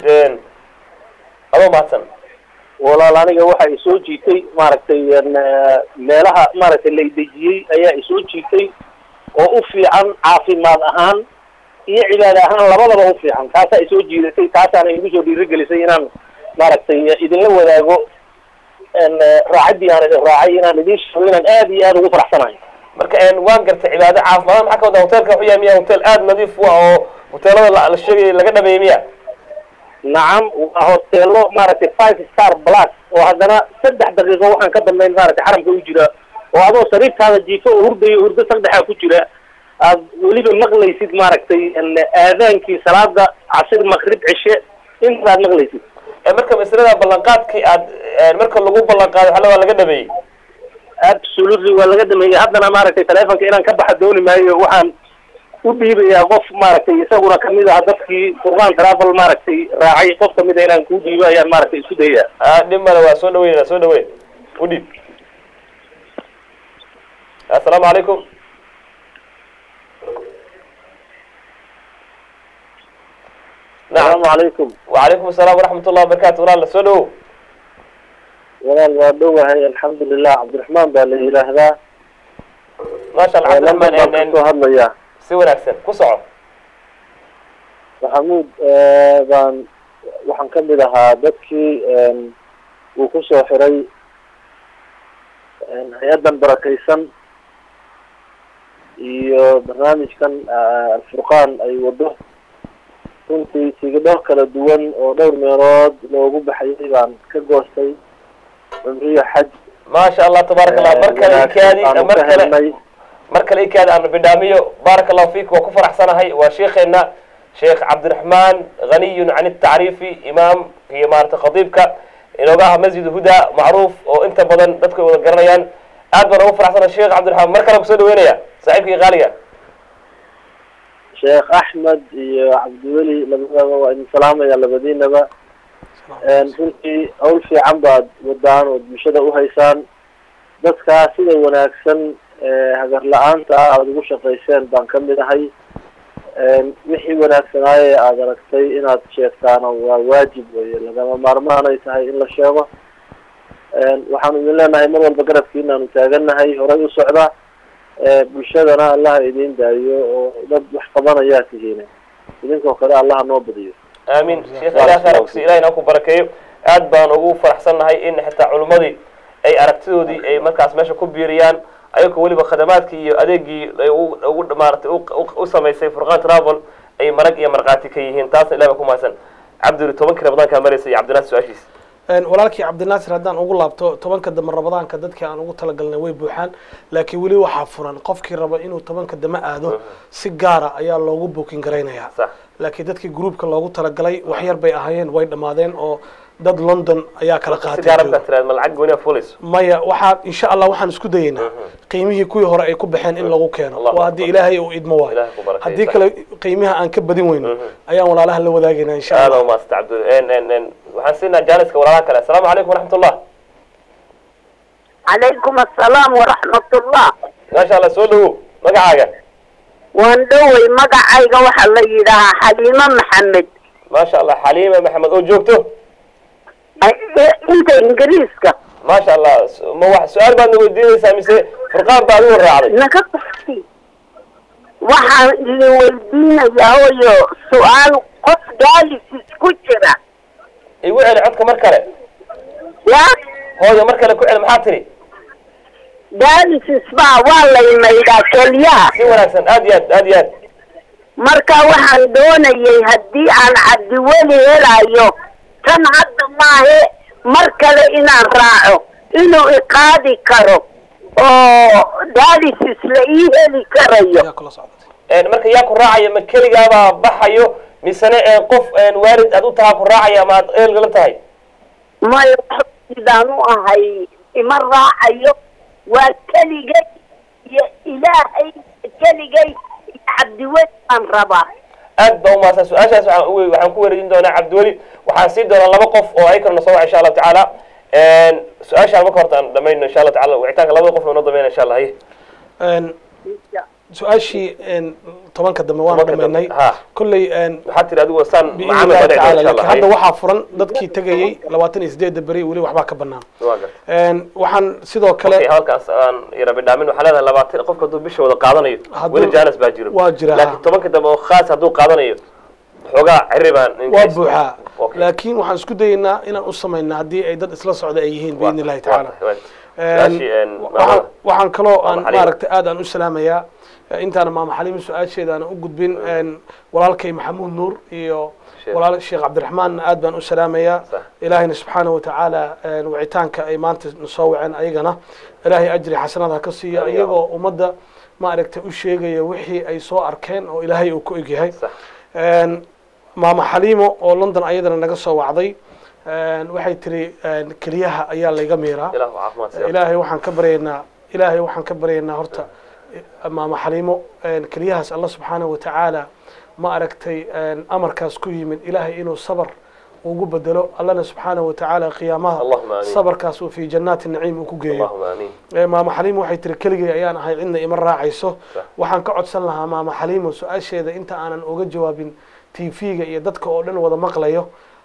adoo maadsan walaal aniga waxa ay soo jiitay maaragtay meelaha maaragtay la dejiyay ayaa ay soo jiitay oo u fiican caafimaad ahaan iyo cibaado ahaan labadaba u fiican taasa ay soo jiidatay taasana igu soo dhiirigelisay inaan maaragtay idinla wadaago raacadii aan raacay inaan idin sheego inaan aad iyo aad ugu faraxsanahay marka waan gartay cibaado caafimaad maxaa ka wada hotelka wuxuu yahay miyaa hotel aad nadiif u ah oo hoteelada la sheegay laga dhameeyay miya nacam waa hoteelo maaragtay 5 star plus oo haddana 3 daqiiqo waxaan ka dambeyn maaragtay xaramka u jira oo adoo sariirtaada jiifo oo hurdo saddexa ku jira aad weliba maqlaysid maaragtay aadaankii salaada casir maqrib cishe intaad maqlaysid marka masalada ballanqaadkii aad marka lagu ballanqaado waxa laga dhameeyay absolutely waa laga dhameeyay haddana maaragtay telefonka inaan ka baxa dooni maayo waxaan u dhiibayaa qof maaragtay isaguna kamid ah dadkii Furqaan Travel maaragtay raacay qof kamid ah inaan ku dhiibo ayaan maaragtay isku dayaa dhimana waa soo dhaweyn u dhiib assalaamu calaykum السلام عليكم. وعليكم السلام ورحمة الله وبركاته. ولا سولو. ولا الوالدوه الحمد لله عبد الرحمن بالله هذا. ما شاء الله عبد الرحمن soo hadlaya si wanaagsan ku soco maxamuud waxaan ka mid ahaa dadkii uu ku soo xiray hay-addan barakaysan iyo barnaamijkan alfurqaan ay wado runtii tigidho kala duwan oo dhowr meelood loogu baxayay baan ka goostay cumriyo xaj ما شاء الله تبارك الله مركل إكادي أنا بداميو بارك الله فيك وكفر أحسن هاي وشيخنا شيخ عبد الرحمن غني عن التعريف إمام في إمارة خطيبك إنه بقى مسجد هدى معروف وأنت بدن تذكر القرنيان أكبر وفر أحسن الشيخ عبد الرحمن مركل بسود وين يا صاحبك غالية شيخ أحمد يا عبد الولي لما وإن سلامة يا لبدينا بقى runtii hawl fiican baad wadaan oo bulshada uhaysaan dadkaa sida wanaagsan hagar la-aanta ah aada ugu shaqayseen baan ka mid ahay wixii wanaagsanaaye aada aragtay inaad sheegtaana waa waajib weye lagama maarmaan ay tahay in la sheego waxaanu idin leenahay mar walba garabkiinaanu taagannahay horay u socda bulshadana allaha idiin daayo oo dad wax qabanayaa tihiin idinkoo kale allaha noo badiyo آمين شيخ إله خيرك إلهي ناكو بركيه أد بان ugu faraxsanahay in xitaa culimadii ay aragtidoodii ay markaas meesha ku biiriyaan ayagoo waliba khadamaadkii iyo adeegii ay ugu dhamaartay u sameysay Furqaan Travel ay marag iyo marqaati ka yihiin taas ilaahay ku maasan Cabdi 10 Ramadaan ka mareysay Cabdinaas su'aashiis walaalkii Cabdinaasir haddaan ugu laabto 10 dama Ramadaanka dadkii aan ugu talagalnay way buuxaan laakiin wali waxa furan qofkii raba inuu 10 dama aado si gaar ah ayaa loogu booking gareynayaa laakiin dadkii groupka loogu talagalay wax yar bay ahaayeen way dhamaadeen oo dad London ayaa kala qaatay maya waxa insha Allah waxaan isku dayeynaa qiimihii kuwii hore ay ku baxeen in lagu keeno waa hadii Ilaahay uu idmo waa hadii kale qiimaha aan ka badin weyno ayaan walaalaha la wadaagayna insha Allah ma astacabdu waxaan siinaa jaaliska walaalaha kale assalaamu calaykum waraxmatullah calaykum assalaam waraxmatullah ma sha Allah soo dhawo magacaaga waan dhowey magacayga waxaa la yidhaahaa xaliimo maxamed ما شاء الله حليمة محمد أو جوكتو انت انجليزكا ما شاء الله ما واحد سؤال بعد نوديه سامسي فرقان بعد هو الراعي نكفتي waxaan idin weydiinayaa su'aal qof gaalis ku jira igu celi codka mar kale ya hooyo mar kale ku celi maxaa tiri gaalis baa waa la imaydaa keliyaha si wanaagsan aad iyo aad marka waxaan doonayay haddii aan cabdiweli helayo tan hadda maahe mar kale inaan raaco inuu iqaadi karo oo gaalis la ii heli karayo marka yaa ku raacaya ma keligaabaa baxayo misane qof waalid aad u tahaa ku raacaya ama aad eelgala tahay maya sidaan u ahay ima raacayo waa keligay iyo ilaahay keligay cabdiweli aan rabaa aad baa umaasan su-aashaas waxaan ku wareejin doonaa cabdiweli waxaan sii doonaa laba qof oo ay kalena soo waca insha allahu tacaala su-aashaan marka horta aan dhamayno insha allah tacaala wicitaanka labada qof noo dhamayna insha allah haye su-aashii 10 dambe waan dhameynay kulley waxaa tiri adigu saan macaamil ka dhacay insha allah hadda waxaa furan dadkii tagayay 28 beri weli waxbaa ka banaan waxaan sidoo kale halkaas aan yarabi dhaamin waxaa leedahay 20 qofka hadduu bishooda qaadanayo weli jaanis baa jiro laakiin 10 dambe oo khaas hadduu qaadanayo xoogaa ciribaan waa buuxaa laakiin waxaan isku dayeynaa inaan u samaynaa haddii ay dad isla socda ay yihiin biidni illahi tacaala waxaan kaloo aan maaragtay aad aan u salaamayaa intaana maama xaliimo su-aasheeda aan u gudbin walaalkay maxamuud nuur iyo walaal sheekh cabdiraxmaan aad baan u salaamayaa ilaahayna subxaanahu watacaala wicitaanka ay maanta nasoo waceen ayagana ilaahay ajri xasanada ka siiyo iyagoo ummadda maaragtay u sheegaya wixii ay soo arkeen oo ilaahay uu ku egyahay maama xaliimo oo London ayadana naga soo wacday waxay tiri kaliyaha ayaa layga miiraa ilaahay waxaan ka baryaynaa horta maama xaliimo kaliyahaas Allah subxaanahu watacaala ma aragtay amarkaas ku yimid ilaahay inuu sabar ugu bedelo Allahna subxaanahu watacaala qiyaamaha sabarkaas uu fi jannaati naciim uu ku geeyo maama xaliimo waxay tiri keligay ayaan ahay cidna ima raacayso waxaan ka codsan lahaa maama xaliimo su-aasheeda inta aanan uga jawaabin TV-ga iyo dadka oo dhan wada maqlayo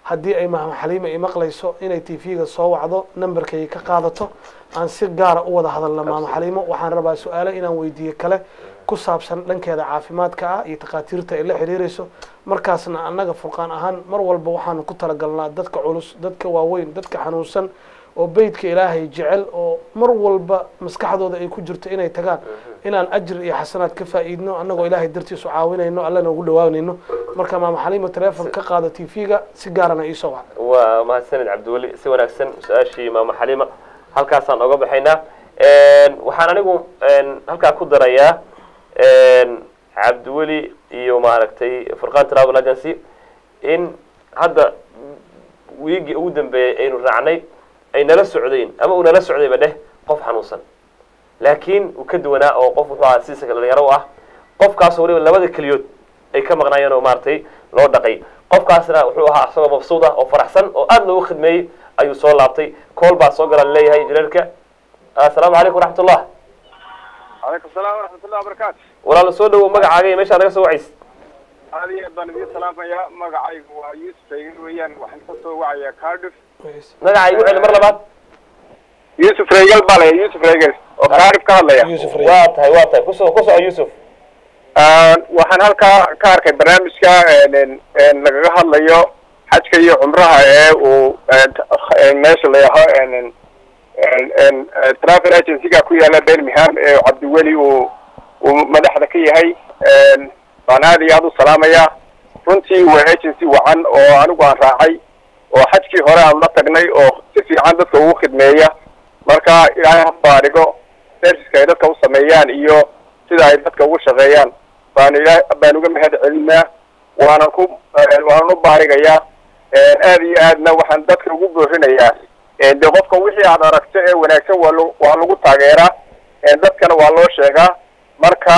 haddii ay maama xaliima i maqlayso inay tv-ga soo wacdo numberkay ka qaadato aan si gaara u wada hadalna maama xaliimo waxaan rabaa su-aalo inaan weydiiyo kale ku saabsan dhankeeda caafimaadka ah iyo takhaatiirta ay la xiriirayso markaasna annaga furqaan ahaan mar walba waxaanu ku talagalnaa dadka culus dadka waaweyn dadka xanuunsan oo beydka ilaahay jecel oo mar walba maskaxdooda ay ku jirto inay tagaan inaan ajir iyo xasanaad ka faa'iidno annagoo ilaahay dartiisu caawinayno allana ugu dhawaanayno marka maama xaliimo teleefon ka qaado tv-ga si gaarana iisoo wac waa mahadsanid cabdiweli si wanaagsan su-aashii maama xaliima halkaasaan oga baxaynaa waxaan anigu halkaa ku darayaa cabdiweli iyo maaragtay furqaan travel agency in hadda wiigii ugu dambeeyey aynu raacnay ay nala socdayn ama uu nala socdayba dheh qof xanuunsan laakiin uu ka duwanaa oo qof wuxuu ahaa sidiisa dhalinyaro u ah qofkaasoo waliba labada keliyood ay ka maqnaayeen oo maaragtay loo dhaqay qofkaasna wuxuu ahaa isagoo mabsuud ah oo faraxsan oo aada loogu khidmeeyey ayuu soo laabtay kool baa soo galaan leeyahay injineerka assalaamu calaykum waraxmatullah calaykum salaam waraxmatullah wabarakaatu walaal soo dhawow magacaaga iyo meeshaa naga soo wacays aad iyo aad baan idiin salaamayaa magacaygu waa yuusuf reegal weeyaan waxaan ka soo wacayaa cardiff magaca igu celi mar labaad yuusuf reegal baa laya yuusuf reegal oo cardiff ka hadlaya waa tahay kusoco yuusuf waxaan halkaa ka arkay barnaamijka lagaga hadlayo xajka iyo cumraha ee uu meesha layaho travel agency-ga ku yaala birmingham ee cabdiweli uu madaxda ka yahay baan aad iyo aad u salaamaya runtii waa agency wacan oo anigu aan raacay oo xajkii hore aan la tagnay oo si fiican dadka ugu khidmeeya marka ilaahay ha baarigo serviceka ay dadka u sameeyaan iyo sida ay dadka ugu shaqeeyaan baan uga mahad celinaa waanan u baarigayaa aad iyo aadna waxaan dadka ugu boorinayaa de qofka wixii aad aragto ee wanaagsan waa lagu taageeraa dadkana waa loo sheegaa marka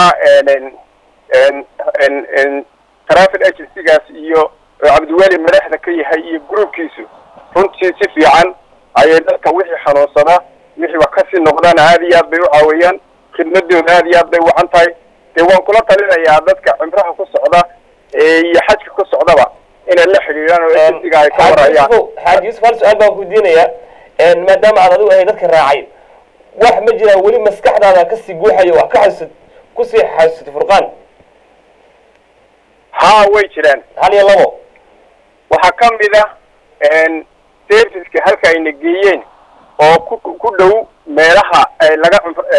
travel agency-gaas iyo cabdiweli madaxda ka yahay iyo groupkiisu runtii si fiican ayay dadka wixii xanuunsada wixii wax kasii noqdaan aad iyo aad bay u caawiyaan khidmadooda aad iyo aad bay wacan tahay dee waan kula talinayaa dadka cumraha ku socda iyo xajka ku socdaba inay la xidhiidhaan oo agency-ga ay ka warayaan xaaji yuusuf hal su-aal baan ku diinayaa maadaama aad adigu ahay dadka raacay wax ma jiraan weli maskaxdaada kasii guuxayo wax ka kusii xasuusatay furqaan haa way jiraan hal iyo labo waxaa ka mid ah serviceka halka ayna geeyeen oo ku dhow meelaha laga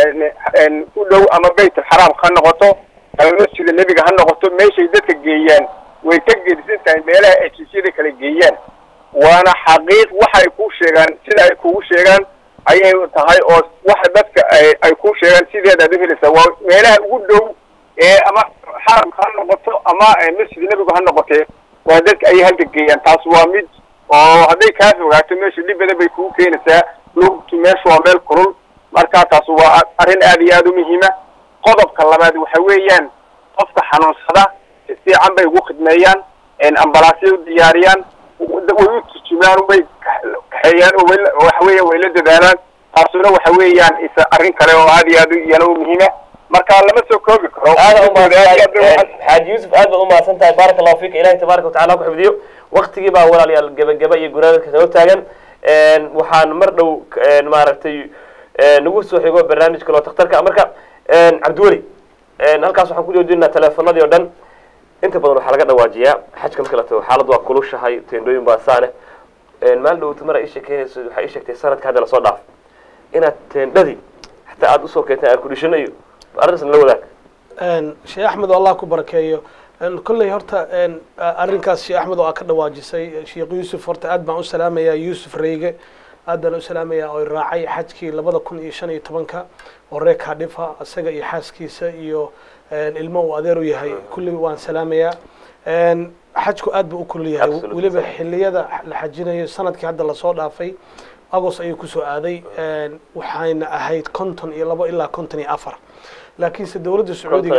ku dhow ama bayt alxaraam ha noqoto ama masjida nebiga ha noqoto meeshay dadka geeyaan way ka gedisan tahay meelaha agencyada kala geeyaan waana xaqiiq waxay kuu sheegaan sida ay kugu sheegaan ayay tahay oo waxa dadka ay kuu sheegaan sideedaad u helaysaa waa meelaha ugu dhow ama xaramka ha noqoto ama masjida nebigu ha noqotee waa dadka ayay halka geeyaan taas waa mid oo hadday kaa fogaato meesha dhib badan bay kugu keenaysaa lugtu meesha waa meel kulul marka taas waa arrin aad iyo aad u muhiima qodobka labaad waxa weeyaan qofka xanuunsada si fiican bay ugu khidmeeyaan ambalaasya u diyaariyaan way u turjumaan way kaxeeyaan oo waxa weeyaan way la dadaalaan taasuna waxa weeyaan arrin kale oo aad iyo aad iyana u muhiima marka lama soo koobi karo xaaji yuusuf aad baad umahadsan tahay baaraka allahu fiika ilahay tabaaraka watacala ku xifdiyo waktigii baa walaalayaal gebageba iyo gunaadadka soo taagan waxaan mar dhow maaragtay nagu soo xigo barnaamij kaloo takhtarka marka cabdiweli halkaas waxaan ku joojinaa teleefanadii o dhan inta badan waxaa laga dhawaajiyaa xajka marka la tago xaalad waa kulushahay teendhooyin baa saane maalin dhowta mar ay sheekeynayso waxaa ii sheegtay sanadka hadda lasoo dhaaf inaad teendhadii xataa aada usoo keenteen aad ku dhishanayo arrintaas nala wadaag sheekh axmed oo allah ku barakeeyo kolley horta arrinkaas sheekh axmed oo aa ka dhawaajisay sheekh yuusuf horta aad baan u salaamayaa yuusuf reyge aad baan u salaamayaa oo raacay xajkii 2015 oo reer Cardiff isaga iyo xaaskiisa iyo ilmo uu adeer u yahay kulli waan salaamayaa xajku aad buu u kulli yahay waliba xilliyada la xajinayo sanadkii hadda la soo dhaafay agost ayuu ku soo aaday waxayna ahayd 52 ilaa 54 laakiin se dawladda Sacuudiga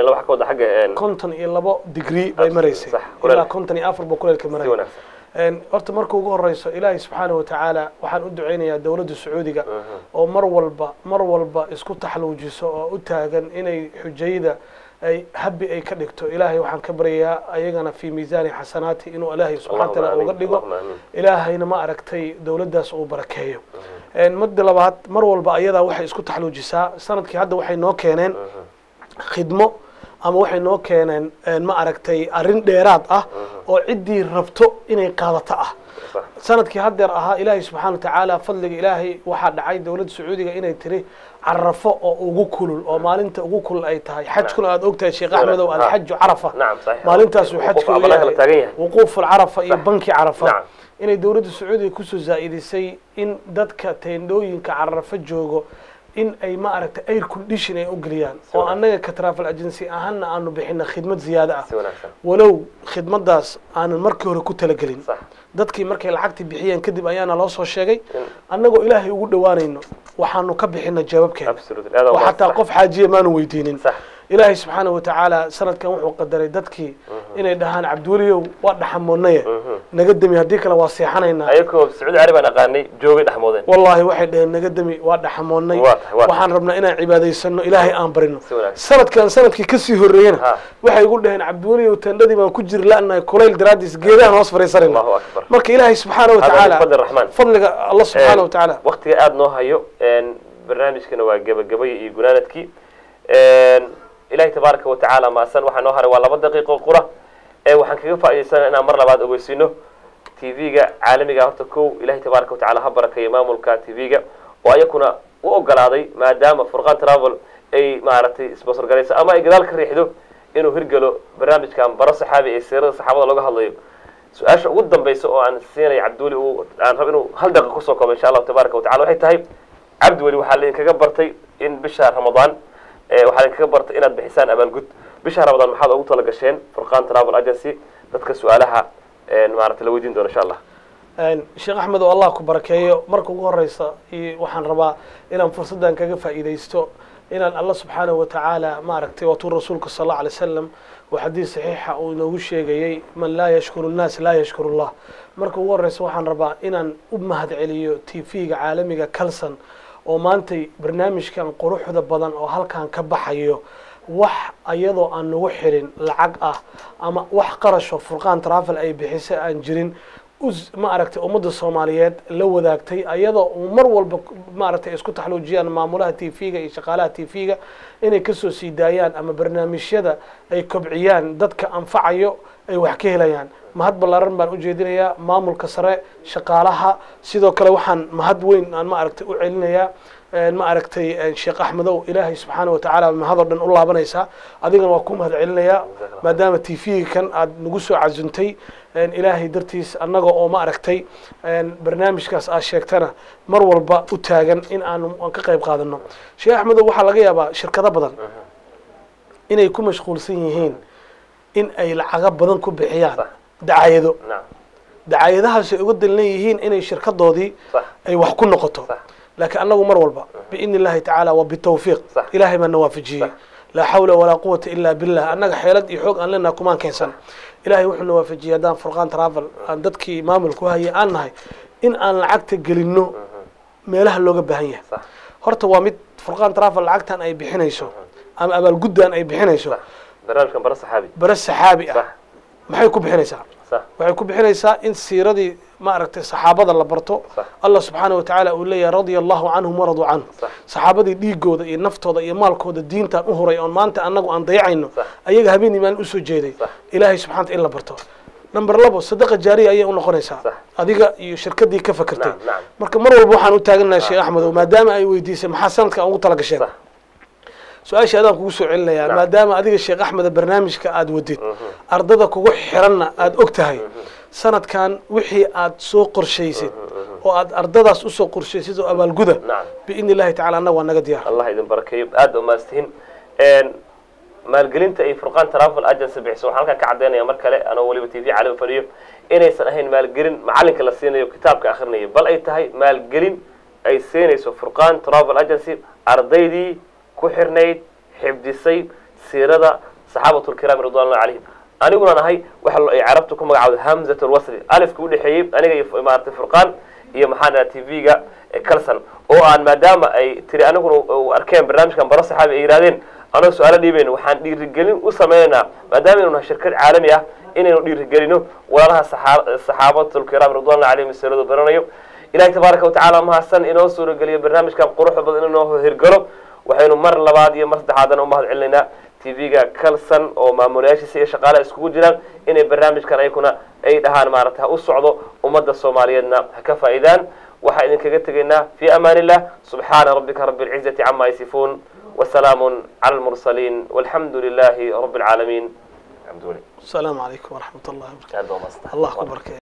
52 degree bay maraysay ilaa 54 buu kuleelka maray horta markuu ugu horeyso ilaahay subxaanahu watacaala waxaan u duceynayaa dawladda Sacuudiga oo mar walba isku taxaluujiso oo u taagan inay xujayda ay habi ay ka dhigto ilaahay waxaan ka baryayaa ayagana fi miisaani xasanaati inuu ilaahay subxana wataala uga dhigo ilaahayna ma aragtay dowladdaas uu barakeeyo madda labaad mar walba ayadaa waxay isku taxluujisaa sanadkii hadda waxay noo keeneen khidmo ama waxay noo keeneen ma aragtay arrin dheeraad ah oo ciddii rabto inay qaadato ah sanadkii haddeer ahaa ilaahay subxaana watacaala fadliga ilaahay waxaa dhacay dowladda sacuudiga inay tiri carafo oo ugu kulul oo maalinta ugu kulul ay tahay xajkuna aad ogtahay sheekh axmedow alxaju carafa maalintaasuu xajku yahay wuquufu lcarafa iyo banki carafa inay dowladda sacuudiga kusoo zaa'idisay in dadka teendhooyinka carafo joogo in ay ma aragtay air condition ay u geliyaan oo annaga ka travel agency ahaanna aanu bixina khidmad ziyaado ah walow khidmadaas aanan markii hore ku talagelin dadkii markay lacagtii bixiyeen kadib ayaana loo soo sheegay annagoo ilaahay ugu dhowaanayno waxaanu ka bixina jawaabkeena oo xataa qof xaajiya maanu weydiinin ilaahay subxaana watacaala sanadkan wuxuu qadaray dadkii inay dhahaan cabdiweliyow waa dhaxamoodnaye naga demi haddii kale waa seexanaynaa ayagoo sacuudi carabi aan aqaanay joogay dhaxmoodeen wallaahi waxay dhaheen naga demi waa dhaxamoodnay waxaan rabnaa inaan cibaadaysano ilaahay aan barino sanadkan sanadkii kasii horreeyena waxay igu dhaheen cabdiweliyow tendhadii baan ku jiri la'nahay kulayl daraadiis geedahan hoos fariisanayna marka ilaahay subxaana watacaala fadliga allah subxaana watacaala waqtiga aada noo hayo barnaamijkana waa gabagabay iyo gunaanadkii ilahay tabaaraka watacaala maasan waxaa noo haray waa 2 daqiiqo qura waxaan kaga faa'iideysanaynaa inaan mar labaad ogeysiino TV-ga caalamiga horta kow ilahay tabaaraka watacaala ha barakeeyo maamulka TV-ga oo ayakuna u ogolaaday maadaama Furqaan Travel ay maaragtay sponsor galayso ama ay gadaal ka riixdo inuu hirgalo barnaamijkan baro saxaabi ee siirada saxaabada looga hadlayo su-aasha ugu dambaysa oo aan siinay cabdiweli aan rabo inuu 1 daqiiqo kusoo koobo insha Allah tabaaraka watacaala waxay tahay cabdiweli waxaa la kaga bartay in bisha Ramadaan waxaan kaga bartay inaad bixisaan abaalgud bisha Ramadaan maxaad ugu tala gasheen Furqaan Travel Agency dadka su'aalaha maaragtay la weydiin doono insha Allah sheekh axmed oo allah ku barakeeyo marka ugu horeysa waxaan rabaa inaan fursadan kaga faa'iideysto inaan allah subxaanahu watacaala maaragtay watuu rasuulka sallallahu alayhi wasallam oo xadiis saxiixa uu inoogu sheegayay man laa yashkuru nnaas laa yashkuru allah marka ugu horeysa waxaan rabaa inaan u mahad celiyo TV-ga caalamiga Kalsan oo maantay barnaamijkan quruxda badan oo halkan ka baxayo wax ayadoo aan nagu xirin lacag ah ama wax qarasho Furqaan Travel ay bixisay aan jirin ma aragtay ummadda Soomaaliyeed la wadaagtay ayadoo mar walba ma aragtay isku taxluujiyaan maamulaha TV-ga iyo shaqaalaha TV-ga inay ka soo siidayaan ama barnaamijyada ay kobciyaan dadka anfacayo ay wax ka helayaan mahad ballaaran baan u jeedinayaa maamulka sare shaqaalaha sidoo kale waxaan mahad weyn aan ma aragtay u celinayaa ma aragtay sheekh axmedow ilaahay subxaana watacaala mahadoo dhan u laabanaysaa adigana waa ku mahad celinayaa maadaama TV-ga kan aad nagu soo casuntay ilaahay dartiis annaga oo ma aragtay barnaamijkaas aad sheegtana mar walba u taagan in aan ka qayb qaadano sheekh axmedow waxaa laga yaabaa shirkado badan inay ku mashquulsan yihiin in ay lacago badan ku bixiyaan dacayado dacayadahaasay uga dan leeyihiin inay shirkadoodii ay wax ku noqoto laakiin annagu mar walba biidni illahi tacaala waa bitawfiiq ilaahay baa na waafajiyey laa xawla walaa quwata illa billah annaga xeelad iyo xoog aan leenaha kumaan keensan ilaahay wuxuu na waafajiyey haddaan Furqaan Travel aan dadkii maamulku hayay aan nahay in aan lacagta gelinno meelaha looga baahan yahay horta waa mid Furqaan Travel lacagtan ay bixinayso ama abaalguddan ay bixinayso barnaamijkan bara saxaabi ah maxay ku bixinaysaa waxay ku bixinaysaa in siiradii ma aragtay saxaabada la barto Allah subxaanahu watacaala uu leeyahay radiyallahu canhum waradu canhu saxaabadii dhiigooda iyo naftooda iyo maalkooda diintaan u horay oon maanta annagu aan dayacayno ayaga habeenii maalin usoo jeeday ilaahay subxaana in la barto number 2 sadaqa jaariya ayay u noqonaysaa adiga iyo shirkadii ka fakartay marka mar walba waxaan u taaganahay sheekh axmed maadaama ay weydiisay maxaa sanadka ugu tala gasheen su-aasha adaan kugu soo celinayaa maadaama adiga sheekh axmed barnaamijka aad wadid ardada kugu xiranna aad og tahay sanadkan wixii aad soo qorshaysid oo aad ardadaas u soo qorshaysid oo abaalguda biidni illahi tacaala annaga waa naga diyaar allah idin barakeeyo aad u maastihin maalgelinta ay Furqaan Travel Agency bixiso waxaan halkan ka cadeynaya mar kale anoo waliba TV caalami fadhiyo inaysan ahayn maalgelin macalinka la siinayo kitaabka akhrinayo bal ay tahay maalgelin ay siinayso Furqaan Travel Agency ardaydii ku xirnayd xifdisay siirada saxaabatul kiram radiyallahu anhum aniguna nahay waxa ay carabtu ku magacaawday hamzatul wasli alifku u dhaxeeyay aniga iyo maartay Furqaan iyo maxaana TV-ga Kalsan oo aan maadaama ay tiri aniguna arkeen barnaamijkan baro saxaabi ay yiraahdeen anoo su-aalo dhiibayno waxaan dhiirigelin u sameynaynaa maadaama inuu nahay shirkad caalami ah inaynu dhiirigelino walaalaha saxaabatul-kiraam ridwanullahi calayhim masaladu baranayo ilahay tabaaraka watacaala mahadsan inoo suurageliyo barnaamijkan quruxda badan inuu hirgalo waxaynu mar labaad iyo mar saddexaadana u mahad celinaynaa tv-ga kalsan oo maamulayaashiisa iyo shaqaalaha iskugu jiraan inay barnaamijkan ayakuna ay dhahaan maaragtay ha u socdo ummadda soomaaliyeedna ha ka faa'iidaan waxaa idinkaga tegaynaa fi amaan illah subxaana rabbika rabbi alcizati cama yasifuun وسلام على المرسلين والحمد لله رب العالمين. السلام عليكم ورحمة الله وبركاته. الله أكبر.